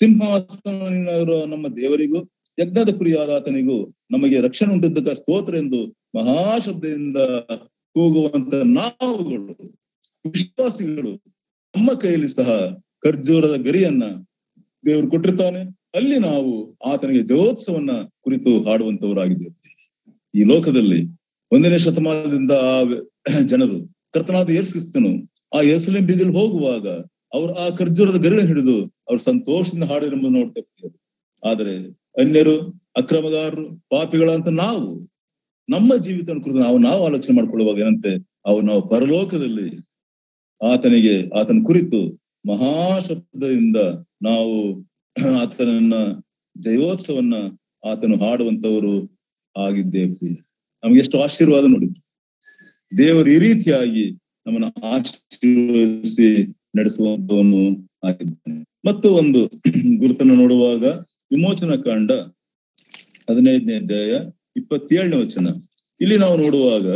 ಸಿಂಹಾಸನ ನಮ್ಮ ದೇವರಿಗೂ ಯಜ್ಞದ ಕುರಿಯಾದ ಆತನಿಗೂ ನಮಗೆ ರಕ್ಷಣೆ ಉಂಟಿದ್ದಕ್ಕ ಸ್ತೋತ್ರ ಎಂದು ಮಹಾಶಬ್ದದಿಂದ ಕೂಗುವಂತ ನಾವುಗಳು, ವಿಶ್ವಾಸಿಗಳು, ನಮ್ಮ ಕೈಯಲ್ಲಿ ಸಹ ಖರ್ಜೂರದ ಗರಿಯನ್ನ ದೇವರು ಕೊಟ್ಟಿರ್ತಾನೆ. ಅಲ್ಲಿ ನಾವು ಆತನಿಗೆ ಜಯೋತ್ಸವನ್ನ ಕುರಿತು ಹಾಡುವಂತವರಾಗಿದ್ದೇವೆ. ಈ ಲೋಕದಲ್ಲಿ ಒಂದನೇ ಶತಮಾನದಿಂದ ಆ ಜನರು ಕರ್ತನಾದ ಯೇಸು ಕ್ರಿಸ್ತನು ಆ ಯೆರೂಸಲೇಮ್ ಬೀದಿಯಲ್ಲಿ ಹೋಗುವಾಗ ಅವರು ಆ ಖರ್ಜೂರದ ಗರಿಯನ್ನು ಹಿಡಿದು ಅವ್ರು ಸಂತೋಷದಿಂದ ಹಾಡಿರೆಂಬುದು ನೋಡ್ತೇವೆ. ಆದರೆ ಅನ್ಯರು, ಅಕ್ರಮಗಾರರು, ಪಾಪಿಗಳಂತ ನಾವು ನಮ್ಮ ಜೀವಿತ ಕುರಿತು ನಾವು ನಾವು ಆಲೋಚನೆ ಮಾಡ್ಕೊಳ್ಳುವಾಗ ಏನಂತೆ, ಅವು ನಾವು ಪರಲೋಕದಲ್ಲಿ ಆತನಿಗೆ ಆತನ ಕುರಿತು ಮಹಾಶಬ್ದದಿಂದ ನಾವು ಆತನನ್ನ ಜಯೋತ್ಸವನ್ನ ಆತನು ಹಾಡುವಂತವರು ಆಗಿದ್ದೇವೆ. ನಮ್ಗೆ ಎಷ್ಟು ಆಶೀರ್ವಾದ ನೋಡಿ. ದೇವರು ಈ ರೀತಿಯಾಗಿ ನಮ್ಮನ್ನ ಆಶೀರ್ವದಿಸಿ ನಡೆಸುವಂತವನು ಆಗಿದ್ದಾನೆ. ಮತ್ತು ಒಂದು ಗುರುತನ್ನು ನೋಡುವಾಗ ವಿಮೋಚನಾ ಕಾಂಡ ಹದಿನೈದನೇ ಅಧ್ಯಾಯ ಇಪ್ಪತ್ತೇಳನೇ ವಚನ. ಇಲ್ಲಿ ನಾವು ನೋಡುವಾಗ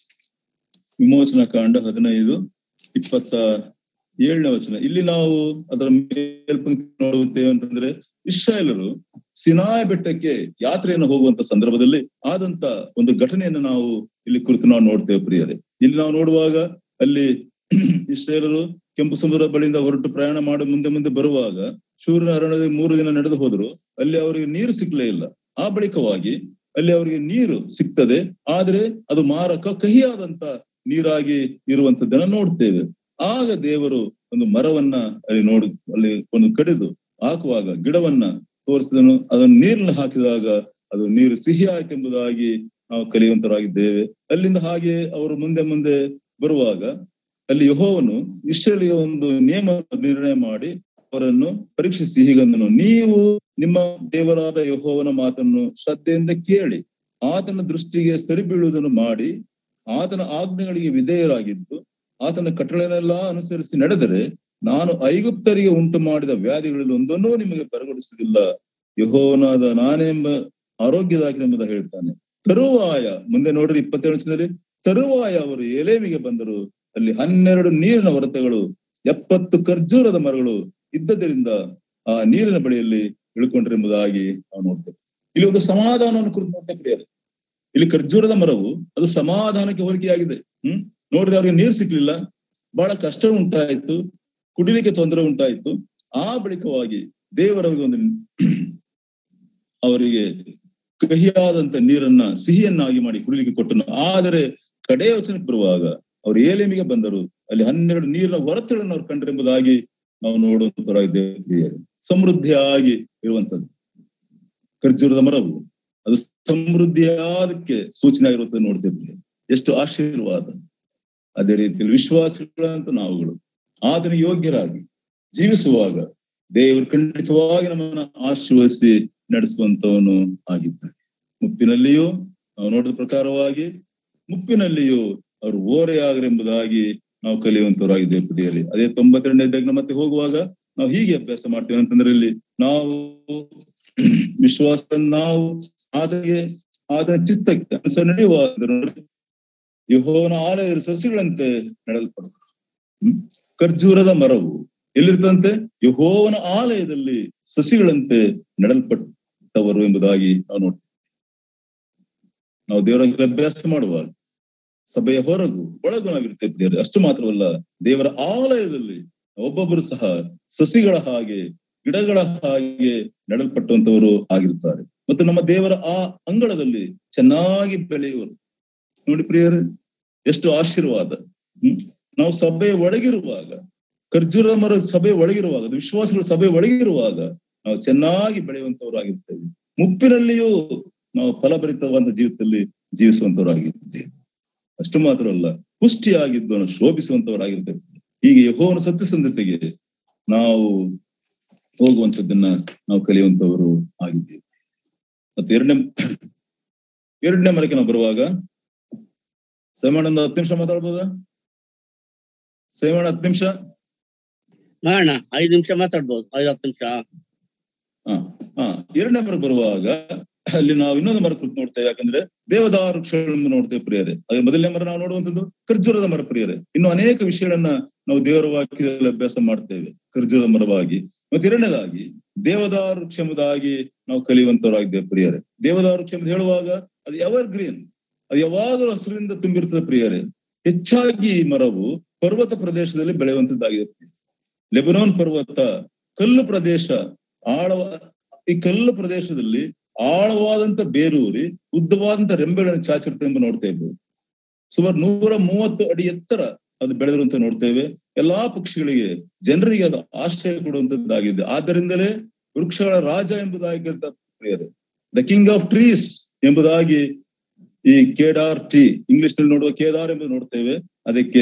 ವಿಮೋಚನಾ ಕಾಂಡ ಹದಿನೈದು ಇಪ್ಪತ್ತ ಏಳನೇ ವಚನ. ಇಲ್ಲಿ ನಾವು ಅದರ ಮೇಲ್ಪಂಕ್ತಿ ನೋಡುತ್ತೇವೆ ಅಂತಂದ್ರೆ, ಇಸ್ರಾಯೇಲರು ಸಿನಾಯ ಬೆಟ್ಟಕ್ಕೆ ಯಾತ್ರೆಯನ್ನು ಹೋಗುವಂತ ಸಂದರ್ಭದಲ್ಲಿ ಆದಂತ ಒಂದು ಘಟನೆಯನ್ನು ನಾವು ಇಲ್ಲಿ ಕುರಿತು ನಾವು ನೋಡ್ತೇವೆ ಪ್ರಿಯರೇ. ಇಲ್ಲಿ ನಾವು ನೋಡುವಾಗ ಅಲ್ಲಿ ಇಸ್ರಾಯೇಲರು ಕೆಂಪು ಸಮುದ್ರ ಬಳಿಯಿಂದ ಹೊರಟು ಪ್ರಯಾಣ ಮಾಡಿ ಮುಂದೆ ಮುಂದೆ ಬರುವಾಗ ಶೂರನ ಅರಣ್ಯದಲ್ಲಿ ಮೂರು ದಿನ ನಡೆದು ಹೋದ್ರು. ಅಲ್ಲಿ ಅವರಿಗೆ ನೀರು ಸಿಗ್ಲೇ ಇಲ್ಲ. ಆ ಬಳಿಕವಾಗಿ ಅಲ್ಲಿ ಅವರಿಗೆ ನೀರು ಸಿಗ್ತದೆ, ಆದ್ರೆ ಅದು ಮಾರಕ ಕಹಿಯಾದಂತ ನೀರಾಗಿ ಇರುವಂತದ್ದನ್ನ ನೋಡ್ತೇವೆ. ಆಗ ದೇವರು ಒಂದು ಮರವನ್ನ ಅಲ್ಲಿ ನೋಡು ಅಲ್ಲಿ ಒಂದು ಕಡಿದು ಹಾಕುವಾಗ ಗಿಡವನ್ನ ತೋರಿಸಿದನು. ಅದನ್ನು ನೀರಿನಲ್ಲಿ ಹಾಕಿದಾಗ ಅದು ನೀರು ಸಿಹಿ ಆಯ್ತೆಂಬುದಾಗಿ ನಾವು ಕಲಿಯುವಂತರಾಗಿದ್ದೇವೆ. ಅಲ್ಲಿಂದ ಹಾಗೆ ಅವರು ಮುಂದೆ ಮುಂದೆ ಬರುವಾಗ ಅಲ್ಲಿ ಯೆಹೋವನು ಇಸ್ರಾಯೇಲಿಗೆ ಒಂದು ನಿಯಮ ನಿರ್ಣಯ ಮಾಡಿ ಅವರನ್ನು ಪರೀಕ್ಷಿಸಿ ಹೀಗಂದನು, ನೀವು ನಿಮ್ಮ ದೇವರಾದ ಯೆಹೋವನ ಮಾತನ್ನು ಶ್ರದ್ಧೆಯಿಂದ ಕೇಳಿ ಆತನ ದೃಷ್ಟಿಗೆ ಸರಿ ಬೀಳುವುದನ್ನು ಮಾಡಿ ಆತನ ಆಜ್ಞೆಗಳಿಗೆ ವಿಧೇಯರಾಗಿದ್ದು ಆತನ ಕಟ್ಟಳೆನೆಲ್ಲ ಅನುಸರಿಸಿ ನಡೆದರೆ ನಾನು ಐಗುಪ್ತರಿಗೆ ಉಂಟು ಮಾಡಿದ ವ್ಯಾಧಿಗಳಲ್ಲಿ ಒಂದನ್ನೂ ನಿಮಗೆ ಬರಗೊಡಿಸುವುದಿಲ್ಲ, ಯೆಹೋವನಾದ ನಾನೆಂಬ ಆರೋಗ್ಯದಾಯಕನೆಂಬುದ ಹೇಳ್ತಾನೆ. ತರುವಾಯ ಮುಂದೆ ನೋಡ್ರಿ ಇಪ್ಪತ್ತೇಳನೇ ತರುವಾಯ ಅವರು ಏಲೇಮಿಗೆ ಬಂದರು. ಅಲ್ಲಿ ಹನ್ನೆರಡು ನೀರಿನ ಹೊರತೆಗಳು ಎಪ್ಪತ್ತು ಖರ್ಜೂರದ ಮರಗಳು ಇದ್ದದರಿಂದ ಆ ನೀರಿನ ಬಳಿಯಲ್ಲಿ ಇಳ್ಕೊಂಡ್ರೆಂಬುದಾಗಿ ನಾವು ನೋಡ್ತೇವೆ. ಇಲ್ಲಿ ಒಂದು ಸಮಾಧಾನವನ್ನು ಕುರಿತು ನೋಡ್ತೇವೆ. ಇಲ್ಲಿ ಖರ್ಜೂರದ ಮರವು ಅದು ಸಮಾಧಾನಕ್ಕೆ ಹೋಲಿಕೆಯಾಗಿದೆ. ಹ್ಮ್ ನೋಡ್ರಿ, ಅವ್ರಿಗೆ ನೀರು ಸಿಗ್ಲಿಲ್ಲ, ಬಹಳ ಕಷ್ಟ ಉಂಟಾಯ್ತು, ಕುಡಿಲಿಕ್ಕೆ ತೊಂದರೆ ಉಂಟಾಯ್ತು. ಆ ಬಳಿಕವಾಗಿ ದೇವರವರಿಗೆ ಒಂದು ಅವರಿಗೆ ಕಹಿಯಾದಂತ ನೀರನ್ನ ಸಿಹಿಯನ್ನಾಗಿ ಮಾಡಿ ಕುಡಿಲಿಕ್ಕೆ ಕೊಟ್ಟನು. ಆದರೆ ಕಡೆಯ ವಚನಕ್ಕೆ ಬರುವಾಗ ಅವ್ರು ಏಲೇಮಿಗೆ ಬಂದರು. ಅಲ್ಲಿ ಹನ್ನೆರಡು ನೀರಿನ ಹೊರತುಗಳನ್ನು ಅವ್ರು ಕಂಡ್ರೆಂಬುದಾಗಿ ನಾವು ನೋಡುವಂತರಾಗಿದ್ದೇವೆ. ಸಮೃದ್ಧಿಯಾಗಿ ಇರುವಂತದ್ದು ಖರ್ಜೂರದ ಮರವು ಅದು ಸಮೃದ್ಧಿಯಾದಕ್ಕೆ ಸೂಚನೆ ಆಗಿರುವಂತ ನೋಡ್ತೇವೆ. ಎಷ್ಟು ಆಶೀರ್ವಾದ. ಅದೇ ರೀತಿಯಲ್ಲಿ ವಿಶ್ವಾಸಗಳಂತ ನಾವುಗಳು ಆತನ ಯೋಗ್ಯರಾಗಿ ಜೀವಿಸುವಾಗ ದೇವರು ಖಂಡಿತವಾಗಿ ನಮ್ಮನ್ನ ಆಶೀರ್ವದಿಸಿ ನಡೆಸುವಂತವನು ಆಗಿದ್ದಾನೆ. ಮುಪ್ಪಿನಲ್ಲಿಯೂ ನಾವು ನೋಡಿದ ಪ್ರಕಾರವಾಗಿ ಮುಪ್ಪಿನಲ್ಲಿಯೂ ಅವರು ಓರೆಯಾಗರೆಂಬುದಾಗಿ ನಾವು ಕಲಿಯುವಂತವರಾಗಿದ್ದೇವೆ ಪ್ರಿಯರಲ್ಲಿ. ಅದೇ ತೊಂಬತ್ತೆರಡನೇ ಅಧ್ಯಾಯ ಮತ್ತೆ ಹೋಗುವಾಗ ನಾವು ಹೀಗೆ ಅಭ್ಯಾಸ ಮಾಡ್ತೇವೆ ಅಂತಂದ್ರೆ ಇಲ್ಲಿ ನಾವು ವಿಶ್ವಾಸ ನಾವು ಆತನಿಗೆ ಆತನ ಚಿತ್ತಕ್ಕೆ ಅನುಸಾರ ನಡೆಯುವ ಯೆಹೋವನ ಆಲಯದ ಸಸಿಗಳಂತೆ ನಡೆಯಲ್ಪಡುವುದು. ಹ್ಮ್ ಖರ್ಜೂರದ ಮರವು ಎಲ್ಲಿರ್ತಂತೆ? ಯೆಹೋವನ ಆಲಯದಲ್ಲಿ ಸಸಿಗಳಂತೆ ನೆಡಲ್ಪಟ್ಟವರು ಎಂಬುದಾಗಿ ನಾವು ನೋಡ್ತೇವೆ. ನಾವು ದೇವರ ಅಭ್ಯಾಸ ಮಾಡುವಾಗ ಸಭೆಯ ಹೊರಗು ಒಳಗು ನಾವಿರ್ತೇವೆ. ಅಷ್ಟು ಮಾತ್ರವಲ್ಲ, ದೇವರ ಆಲಯದಲ್ಲಿ ಒಬ್ಬೊಬ್ಬರು ಸಹ ಸಸಿಗಳ ಹಾಗೆ ಗಿಡಗಳ ಹಾಗೆ ನೆಡಲ್ಪಟ್ಟಂತವರು ಆಗಿರ್ತಾರೆ. ಮತ್ತು ನಮ್ಮ ದೇವರ ಆ ಅಂಗಳದಲ್ಲಿ ಚೆನ್ನಾಗಿ ಬೆಳೆಯುವರು. ನೋಡಿ ಪ್ರಿಯರೇ, ಎಷ್ಟು ಆಶೀರ್ವಾದ. ಹ್ಮ್ ನಾವು ಸಭೆಯ ಒಳಗಿರುವಾಗ, ಖರ್ಜೂರ ಮರ ಸಭೆ ಒಳಗಿರುವಾಗ, ವಿಶ್ವಾಸಗಳು ಸಭೆ ಒಳಗಿರುವಾಗ ನಾವು ಚೆನ್ನಾಗಿ ಬೆಳೆಯುವಂತವ್ರು ಆಗಿರ್ತೇವೆ. ಮುಪ್ಪಿನಲ್ಲಿಯೂ ನಾವು ಫಲಭರಿತವಾದ ಜೀವಿತದಲ್ಲಿ ಜೀವಿಸುವಂತವರಾಗಿದ್ದೇವೆ. ಅಷ್ಟು ಮಾತ್ರವಲ್ಲ, ಪುಷ್ಟಿಯಾಗಿದ್ದು ನಾವು ಶೋಭಿಸುವಂತವರಾಗಿರ್ತೇವೆ. ಹೀಗೆ ಯೆಹೋವನ ಸತ್ಯಸಂಧತೆಗೆ ನಾವು ಹೋಗುವಂಥದ್ದನ್ನ ನಾವು ಕಲಿಯುವಂತವರು ಆಗಿದ್ದೇವೆ. ಮತ್ತೆ ಎರಡನೇ ಎರಡನೇ ಮರಕ್ಕೆ ನಾವು ಬರುವಾಗ ಸೇವಣ್ಣ ಒಂದು ಹತ್ತು ನಿಮಿಷ ಮಾತಾಡ್ಬೋದಾ? ಸೇವಣ್ಣ ಹತ್ತು ನಿಮಿಷ ಮಾಡೋಣ. ಐದು ನಿಮಿಷ ಮಾತಾಡ್ಬೋದು, ಐದು ಹತ್ತು ನಿಮಿಷ. ಹಾ ಹಾ ಎರಡನೇ ಮರ ಬರುವಾಗ ಅಲ್ಲಿ ನಾವು ಇನ್ನೊಂದು ಮರ ಕುರಿತು ನೋಡ್ತೇವೆ. ಯಾಕಂದ್ರೆ ದೇವದಾರು ವೃಕ್ಷಗಳನ್ನು ನೋಡ್ತೇವೆ ಪ್ರಿಯರೇ. ಅದೇ ಮೊದಲನೇ ಮರ ನಾವು ನೋಡುವಂಥದ್ದು ಖರ್ಜೂರದ ಮರ ಪ್ರಿಯರೇ. ಇನ್ನು ಅನೇಕ ವಿಷಯಗಳನ್ನ ನಾವು ದೇವರ ವಾಕ್ಯದಲ್ಲಿ ಅಭ್ಯಾಸ ಮಾಡ್ತೇವೆ ಖರ್ಜೂರದ ಮರವಾಗಿ. ಮತ್ತೆ ಎರಡನೇದಾಗಿ ದೇವದಾರು ವೃಕ್ಷ ಎಂಬುದಾಗಿ ನಾವು ಕಲಿಯುವಂತವರಾಗಿದ್ದೇವೆ ಪ್ರಿಯರೇ. ದೇವದಾರು ವೃಕ್ಷ ಎಂದು ಹೇಳುವಾಗ ಅದು ಎವರ್ ಗ್ರೀನ್, ಅದು ಯಾವಾಗಲೂ ಹಸಿರಿನಿಂದ ತುಂಬಿರ್ತದೆ ಪ್ರಿಯರೇ. ಹೆಚ್ಚಾಗಿ ಈ ಮರವು ಪರ್ವತ ಪ್ರದೇಶದಲ್ಲಿ ಬೆಳೆಯುವಂತದ್ದಾಗಿದೆ. ಲೆಬನೋನ್ ಪರ್ವತ ಕಲ್ಲು ಪ್ರದೇಶ, ಆಳವ ಈ ಕಲ್ಲು ಪ್ರದೇಶದಲ್ಲಿ ಆಳವಾದಂತ ಬೇರೂರಿ ಉದ್ದವಾದಂತ ರೆಂಬೆಗಳನ್ನು ಚಾಚಿರುತ್ತೆ ಎಂಬ ನೋಡ್ತೇವೆ. ಸುಮಾರು ನೂರ ಮೂವತ್ತು ಅಡಿ ಎತ್ತರ ಅದು ಬೆಳೆದಿರುವಂತ ನೋಡ್ತೇವೆ. ಎಲ್ಲಾ ಪಕ್ಷಿಗಳಿಗೆ, ಜನರಿಗೆ ಅದು ಆಶ್ರಯ ಕೊಡುವಂತದ್ದಾಗಿದೆ. ಆದ್ದರಿಂದಲೇ ವೃಕ್ಷಗಳ ರಾಜ ಎಂಬುದಾಗಿ ಪ್ರಿಯರೇ, ದ ಕಿಂಗ್ ಆಫ್ ಟ್ರೀಸ್ ಎಂಬುದಾಗಿ ಈ ಕೇದಾರ್ ಟ್ರೀ, ಇಂಗ್ಲಿಷ್ ನಲ್ಲಿ ನೋಡುವ ಕೇದಾರ್ ಎಂಬುದು ನೋಡ್ತೇವೆ. ಅದಕ್ಕೆ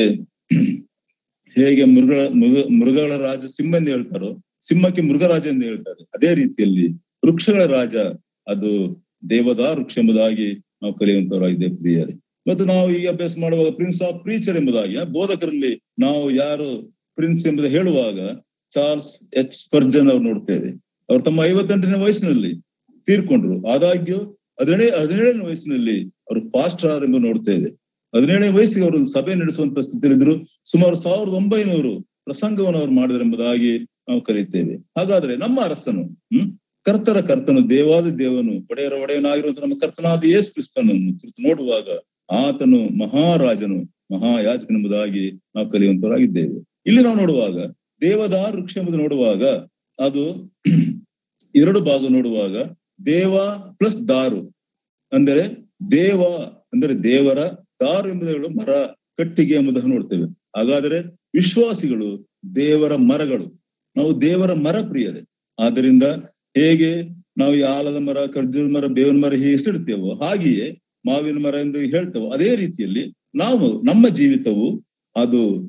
ಹೇಗೆ ಮೃಗ ಮೃಗ ಮೃಗಗಳ ರಾಜ ಸಿಂಹ ಎಂದು ಹೇಳ್ತಾರೋ, ಸಿಂಹಕ್ಕೆ ಮೃಗರಾಜ ಎಂದು ಹೇಳ್ತಾರೆ. ಅದೇ ರೀತಿಯಲ್ಲಿ ವೃಕ್ಷಗಳ ರಾಜ ಅದು ದೇವದಾರು ವೃಕ್ಷ ಎಂಬುದಾಗಿ ನಾವು ಕಲಿಯುವಂತವರಾಗಿದೆ ಪ್ರಿಯರೇ. ಮತ್ತು ನಾವು ಈ ಅಭ್ಯಾಸ ಮಾಡುವಾಗ ಪ್ರಿನ್ಸ್ ಆಫ್ ಪ್ರೀಚರ್ ಎಂಬುದಾಗಿ, ಬೋಧಕರಲ್ಲಿ ನಾವು ಯಾರು ಪ್ರಿನ್ಸ್ ಎಂಬುದು ಹೇಳುವಾಗ ಚಾರ್ಲ್ಸ್ ಎಚ್ ಸ್ಪರ್ಜನ್ ಅವ್ರು ನೋಡ್ತೇವೆ. ಅವ್ರು ತಮ್ಮ ಐವತ್ತೆಂಟನೇ ವಯಸ್ಸಿನಲ್ಲಿ ತೀರ್ಕೊಂಡ್ರು. ಆದಾಗ್ಯೂ ಹದಿನೇಳ ಹದಿನೇಳನೇ ವಯಸ್ಸಿನಲ್ಲಿ ಅವರು ಪಾಸ್ಟರ್ ಎಂಬುದು ನೋಡ್ತೇವೆ. ಹದಿನೇಳನೇ ವಯಸ್ಸಿಗೆ ಅವರು ಸಭೆ ನಡೆಸುವಂತ ಸ್ಥಿತಿಯಲ್ಲಿದ್ರು. ಸುಮಾರು ಸಾವಿರದ ಒಂಬೈನೂರು ಪ್ರಸಂಗವನ್ನು ಅವ್ರು ಮಾಡಿದರೆಂಬುದಾಗಿ ನಾವು ಕರೀತೇವೆ. ಹಾಗಾದ್ರೆ ನಮ್ಮ ಅರಸನು, ಹ್ಮ್ ಕರ್ತರ ಕರ್ತನು, ದೇವಾದ ದೇವನು, ಒಡೆಯರ ಒಡೆಯನಾಗಿರುವಂತ ನಮ್ಮ ಕರ್ತನಾದ ಯೇಸು ಕ್ರಿಸ್ತನನ್ನು ಕುರಿತು ನೋಡುವಾಗ ಆತನು ಮಹಾರಾಜನು, ಮಹಾಯಾಜಕನೆಂಬುದಾಗಿ ನಾವು ಕಲಿಯುವಂತವರಾಗಿದ್ದೇವೆ. ಇಲ್ಲಿ ನಾವು ನೋಡುವಾಗ ದೇವದಾರು ವೃಕ್ಷ ಎಂಬುದು ನೋಡುವಾಗ ಅದು ಎರಡು ಭಾಗ ನೋಡುವಾಗ ದೇವ ಪ್ಲಸ್ ದಾರು ಅಂದರೆ ದೇವ ಅಂದರೆ ದೇವರ, ದಾರು ಎಂಬುದು ಮರ, ಕಟ್ಟಿಗೆ ಎಂಬುದನ್ನು ನೋಡ್ತೇವೆ. ಹಾಗಾದರೆ ವಿಶ್ವಾಸಿಗಳು ದೇವರ ಮರಗಳು, ನಾವು ದೇವರ ಮರ ಪ್ರಿಯರೇ. ಆದ್ದರಿಂದ ಹೇಗೆ ನಾವು ಈ ಆಲದ ಮರ, ಖರ್ಜೂರ ಮರ, ಬೇವಿನ ಮರ ಹೀಗೆ ಹೆಸರಿಡ್ತೇವೋ, ಹಾಗೆಯೇ ಮಾವಿನ ಮರ ಎಂದು ಹೇಳ್ತೇವೋ, ಅದೇ ರೀತಿಯಲ್ಲಿ ನಾವು ನಮ್ಮ ಜೀವಿತವು ಅದು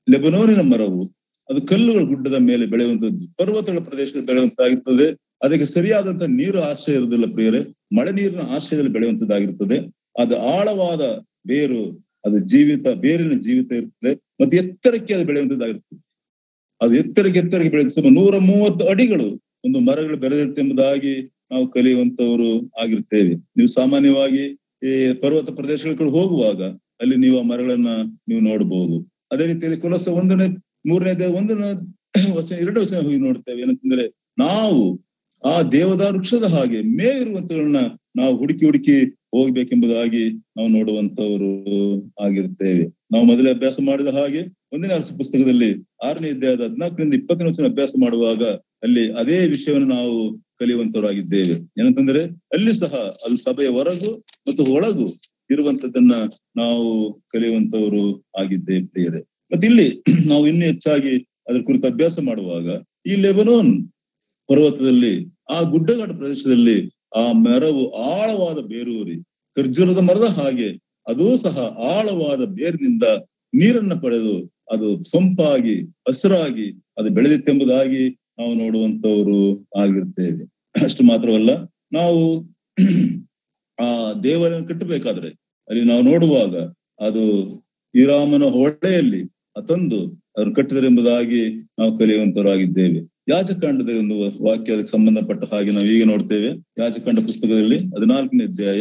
ಲೆಬನೋನಿನ ಮರವು ಅದು ಕಲ್ಲುಗಳ ಗುಡ್ಡದ ಮೇಲೆ ಬೆಳೆಯುವಂತದ್ದು, ಪರ್ವತಗಳ ಪ್ರದೇಶದಲ್ಲಿ ಬೆಳೆಯುವಂತಾಗಿರ್ತದೆ. ಅದಕ್ಕೆ ಸರಿಯಾದಂತ ನೀರು ಆಶ್ರಯ ಇರುವುದಿಲ್ಲ ಪ್ರಿಯರೇ, ಮಳೆ ನೀರಿನ ಆಶ್ರಯದಲ್ಲಿ ಬೆಳೆಯುವಂತದ್ದಾಗಿರ್ತದೆ. ಅದು ಆಳವಾದ ಬೇರು, ಅದು ಜೀವಿತ ಬೇರಿನ ಜೀವಿತ ಇರ್ತದೆ, ಮತ್ತೆ ಎತ್ತರಕ್ಕೆ ಅದು ಬೆಳೆಯುವಂತದ್ದಾಗಿರ್ತದೆ. ಅದು ಎತ್ತರಕ್ಕೆ ಎತ್ತರಕ್ಕೆ ಬೆಳೆಯುತ್ತೆ. ನೂರ ಮೂವತ್ತು ಅಡಿಗಳು ಒಂದು ಮರಗಳು ಬೆಳೆದಿರುತ್ತೆ ಎಂಬುದಾಗಿ ನಾವು ಕಲಿಯುವಂತವರು ಆಗಿರ್ತೇವೆ. ನೀವು ಸಾಮಾನ್ಯವಾಗಿ ಈ ಪರ್ವತ ಪ್ರದೇಶಗಳ ಹೋಗುವಾಗ ಅಲ್ಲಿ ನೀವು ಆ ಮರಗಳನ್ನ ನೀವು ನೋಡಬಹುದು. ಅದೇ ರೀತಿಯಲ್ಲಿ ಕೊಲೊಸ್ಸೆ ಒಂದನೇ ಮೂರನೇ ಒಂದನೇ ವಚನ ಎರಡು ವಚನ ಹೋಗಿ ನೋಡ್ತೇವೆ. ಏನಂತಂದ್ರೆ ನಾವು ಆ ದೇವದಾರು ವೃಕ್ಷದ ಹಾಗೆ ಮೇಲಿರುವಂತಗಳನ್ನ ನಾವು ಹುಡುಕಿ ಹುಡುಕಿ ಹೋಗ್ಬೇಕೆಂಬುದಾಗಿ ನಾವು ನೋಡುವಂತವರು ಆಗಿರ್ತೇವೆ. ನಾವು ಮೊದಲೇ ಅಭ್ಯಾಸ ಮಾಡಿದ ಹಾಗೆ ಒಂದನೇ ಅರಸ ಪುಸ್ತಕದಲ್ಲಿ ಆರನೇ ಅಧ್ಯಾಯದ ಹದಿನಾಲ್ಕರಿಂದ ಇಪ್ಪತ್ತನೇ ವಚನ ಅಭ್ಯಾಸ ಮಾಡುವಾಗ ಅಲ್ಲಿ ಅದೇ ವಿಷಯವನ್ನು ನಾವು ಕಲಿಯುವಂತವರಾಗಿದ್ದೇವೆ. ಏನಂತಂದ್ರೆ ಅಲ್ಲಿ ಸಹ ಅದು ಸಭೆಯ ಹೊರಗು ಮತ್ತು ಒಳಗು ಇರುವಂತದ್ದನ್ನ ನಾವು ಕಲಿಯುವಂತವರು ಆಗಿದ್ದೇವೆ ಪ್ರಿಯರೇ. ಮತ್ತೆ ಇಲ್ಲಿ ನಾವು ಇನ್ನೂ ಹೆಚ್ಚಾಗಿ ಅದ್ರ ಕುರಿತು ಅಭ್ಯಾಸ ಮಾಡುವಾಗ ಈ ಲೆಬನೋನ್ ಪರ್ವತದಲ್ಲಿ ಆ ಗುಡ್ಡಗಾಡು ಪ್ರದೇಶದಲ್ಲಿ ಆ ಮರವು ಆಳವಾದ ಬೇರೂರಿ ಖರ್ಜೂರದ ಮರದ ಹಾಗೆ ಅದೂ ಸಹ ಆಳವಾದ ಬೇರಿನಿಂದ ನೀರನ್ನ ಪಡೆದು ಅದು ಸೊಂಪಾಗಿ ಹಸಿರಾಗಿ ಅದು ಬೆಳೆದಿತ್ತೆಂಬುದಾಗಿ ನಾವು ನೋಡುವಂತವರು ಆಗಿರ್ತೇವೆ. ಅಷ್ಟು ಮಾತ್ರವಲ್ಲ, ನಾವು ಆ ದೇವಾಲಯ ಕಟ್ಟಬೇಕಾದ್ರೆ ಅಲ್ಲಿ ನಾವು ನೋಡುವಾಗ ಅದು ಹೀರಾಮನ ಹೊಳೆಯಲ್ಲಿ ತಂದು ಅದನ್ನು ಕಟ್ಟಿದರೆ ಎಂಬುದಾಗಿ ನಾವು ಕಲಿಯುವಂತವರಾಗಿದ್ದೇವೆ. ಯಾಜಕಾಂಡದ ಒಂದು ವಾಕ್ಯ ಅದಕ್ಕೆ ಸಂಬಂಧಪಟ್ಟ ಹಾಗೆ ನಾವು ಈಗ ನೋಡ್ತೇವೆ. ಯಾಜಕಾಂಡ ಪುಸ್ತಕದಲ್ಲಿ ಹದಿನಾಲ್ಕನೇ ಅಧ್ಯಾಯ,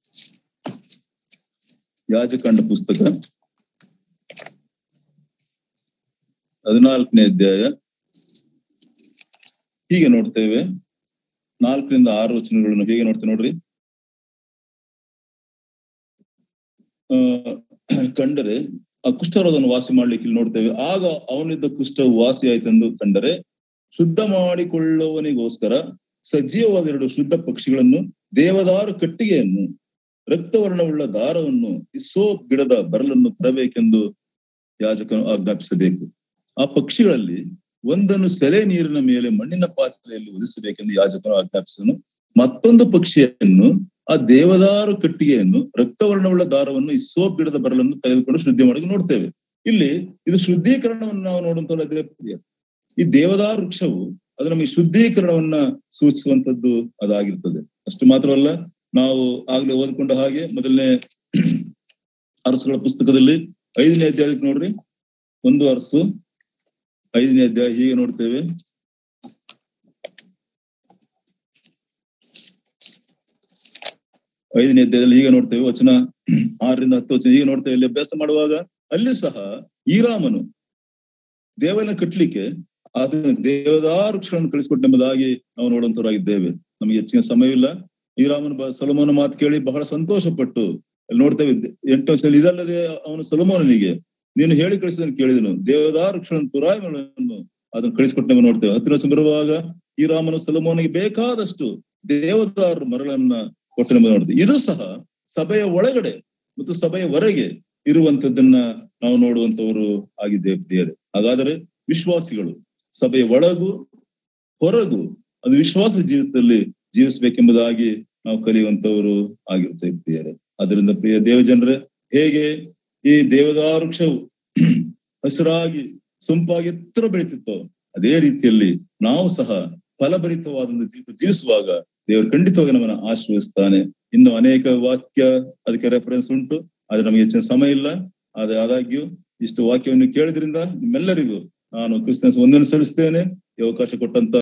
ಯಾಜಕಾಂಡ ಪುಸ್ತಕ ಹದಿನಾಲ್ಕನೇ ಅಧ್ಯಾಯ ಹೀಗೆ ನೋಡ್ತೇವೆ. ನಾಲ್ಕರಿಂದ ಆರು ವಚನಗಳನ್ನು ಹೇಗೆ ನೋಡ್ತೇವೆ ನೋಡ್ರಿ. ಆ ಕಂಡರೆ ಆ ಕುಷ್ಠರೋಗವನ್ನು ವಾಸಿ ಮಾಡ್ಲಿಕ್ಕೆ ಇಲ್ಲಿ ನೋಡ್ತೇವೆ. ಆಗ ಅವನಿದ್ದ ಕುಷ್ಠವು ವಾಸಿ ಆಯ್ತೆಂದು ಕಂಡರೆ ಶುದ್ಧ ಮಾಡಿಕೊಳ್ಳುವನಿಗೋಸ್ಕರ ಸಜೀವವಾದ ಎರಡು ಶುದ್ಧ ಪಕ್ಷಿಗಳನ್ನು, ದೇವದಾರು ಕಟ್ಟಿಗೆಯನ್ನು, ರಕ್ತವರ್ಣವುಳ್ಳ ದಾರವನ್ನು, ಈ ಸೋಪ್ ಗಿಡದ ಬರಲನ್ನು ತರಬೇಕೆಂದು ಯಾಜಕನು ಆಜ್ಞಾಪಿಸಬೇಕು. ಆ ಪಕ್ಷಿಗಳಲ್ಲಿ ಒಂದನ್ನು ಸೆಲೆ ನೀರಿನ ಮೇಲೆ ಮಣ್ಣಿನ ಪಾತ್ರೆಯಲ್ಲಿ ಒದಿಸಬೇಕೆಂದು ಯಾಜಕನು ಆಜ್ಞಾಪಿಸನು. ಮತ್ತೊಂದು ಪಕ್ಷಿಯನ್ನು, ಆ ದೇವದಾರು ಕಟ್ಟಿಗೆಯನ್ನು, ರಕ್ತವರ್ಣವುಳ್ಳ ದಾರವನ್ನು, ಈ ಸೋಪ್ ಗಿಡದ ಬರಲನ್ನು ತೆಗೆದುಕೊಂಡು ಶುದ್ಧಿ ಮಾಡಿ ನೋಡ್ತೇವೆ. ಇಲ್ಲಿ ಇದು ಶುದ್ಧೀಕರಣವನ್ನು ನಾವು ನೋಡುವಂತಲ್ಲ. ಈ ದೇವದಾರು ವೃಕ್ಷವು ಅದು ನಮಗೆ ಶುದ್ಧೀಕರಣವನ್ನ ಸೂಚಿಸುವಂತದ್ದು ಅದಾಗಿರ್ತದೆ. ಅಷ್ಟು ಮಾತ್ರವಲ್ಲ, ನಾವು ಆಗ್ಲೇ ಓದ್ಕೊಂಡ ಹಾಗೆ ಮೊದಲನೇ ಅರಸುಗಳ ಪುಸ್ತಕದಲ್ಲಿ ಐದನೇ ಅಧ್ಯಾಯಕ್ಕೆ ನೋಡ್ರಿ. ಒಂದು ಅರಸು ಐದನೇ ಅಧ್ಯಾಯ ಹೀಗೆ ನೋಡ್ತೇವೆ. ಐದನೇ ಅಧ್ಯಾಯದಲ್ಲಿ ಹೀಗೆ ನೋಡ್ತೇವೆ, ವಚನ ಆರರಿಂದ ಹತ್ತು ವಚನ ಹೀಗೆ ನೋಡ್ತೇವೆ. ಇಲ್ಲಿ ಅಭ್ಯಾಸ ಮಾಡುವಾಗ ಅಲ್ಲಿ ಸಹ ಹೀರಾಮನು ದೇವಾಲಯ ಕಟ್ಟಲಿಕ್ಕೆ ಅದನ್ನ ದೇವದಾರು ವೃಕ್ಷಗಳನ್ನು ಕಳಿಸಿಕೊಟ್ಟೆಂಬುದಾಗಿ ನಾವು ನೋಡುವಂತವರಾಗಿದ್ದೇವೆ. ನಮಗೆ ಹೆಚ್ಚಿನ ಸಮಯವಿಲ್ಲ. ಹೀರಾಮನ ಸೊಲೊಮೋನ ಮಾತು ಕೇಳಿ ಬಹಳ ಸಂತೋಷ ಪಟ್ಟು ಅಲ್ಲಿ ನೋಡ್ತೇವೆ. ಎಂಟು ವರ್ಷ ಇದಲ್ಲದೆ ಅವನು ಸೊಲೊಮೋನನಿಗೆ ನೀನು ಹೇಳಿ ಕಳಿಸಿದನ್ನು ಕೇಳಿದನು, ದೇವದಾರು ವೃಕ್ಷಗಳನ್ನು ತುರಾಯಿಗಳನ್ನು ಅದನ್ನು ಕಳಿಸಿಕೊಟ್ಟೆಂಬ ನೋಡ್ತೇವೆ. ಹತ್ತಿರ ವರ್ಷ ಬರುವಾಗ ಹೀರಾಮನು ಸೊಲೊಮೋನಿಗೆ ಬೇಕಾದಷ್ಟು ದೇವದಾರು ಮರಗಳನ್ನ ಕೊಟ್ಟೆಂಬ ನೋಡ್ತೇವೆ. ಇದು ಸಹ ಸಭೆಯ ಒಳಗಡೆ ಮತ್ತು ಸಭೆಯ ಹೊರಗೆ ಇರುವಂತದ್ದನ್ನ ನಾವು ನೋಡುವಂತವರು ಆಗಿದ್ದೇವೆ ಪ್ರಿಯರೇ. ಹಾಗಾದರೆ ವಿಶ್ವಾಸಿಗಳು ಸಭೆಯ ಒಳಗು ಹೊರಗು ಅದು ವಿಶ್ವಾಸ ಜೀವಿತದಲ್ಲಿ ಜೀವಿಸಬೇಕೆಂಬುದಾಗಿ ನಾವು ಕಲಿಯುವಂತವರು ಆಗಿರ್ತೇವೆ ಪ್ರಿಯರೇ. ಅದರಿಂದ ಪ್ರಿಯ ದೇವಜನರೇ, ಹೇಗೆ ಈ ದೇವದಾರು ವೃಕ್ಷವು ಹಸಿರಾಗಿ ಸೊಂಪಾಗಿ ಎತ್ತರ ಬೆಳೀತಿತ್ತೋ ಅದೇ ರೀತಿಯಲ್ಲಿ ನಾವು ಸಹ ಫಲಭರಿತವಾದಂತ ಜೀವಿತ ಜೀವಿಸುವಾಗ ದೇವರು ಖಂಡಿತವಾಗಿ ನಮ್ಮನ್ನ ಆಶೀರ್ವದಿಸ್ತಾನೆ. ಇನ್ನು ಅನೇಕ ವಾಕ್ಯ ಅದಕ್ಕೆ ರೆಫರೆನ್ಸ್ ಉಂಟು, ಆದ್ರೆ ನಮಗೆ ಹೆಚ್ಚಿನ ಸಮಯ ಇಲ್ಲ. ಆದ್ರೆ ಆದಾಗ್ಯೂ ಇಷ್ಟು ವಾಕ್ಯವನ್ನು ಕೇಳಿದ್ರಿಂದ ನಿಮ್ಮೆಲ್ಲರಿಗೂ ನಾನು ಕ್ರಿಸ್ತನ ವಂದನೆ ಸಲ್ಲಿಸ್ತೇನೆ. ಈ ಅವಕಾಶ ಕೊಟ್ಟಂತ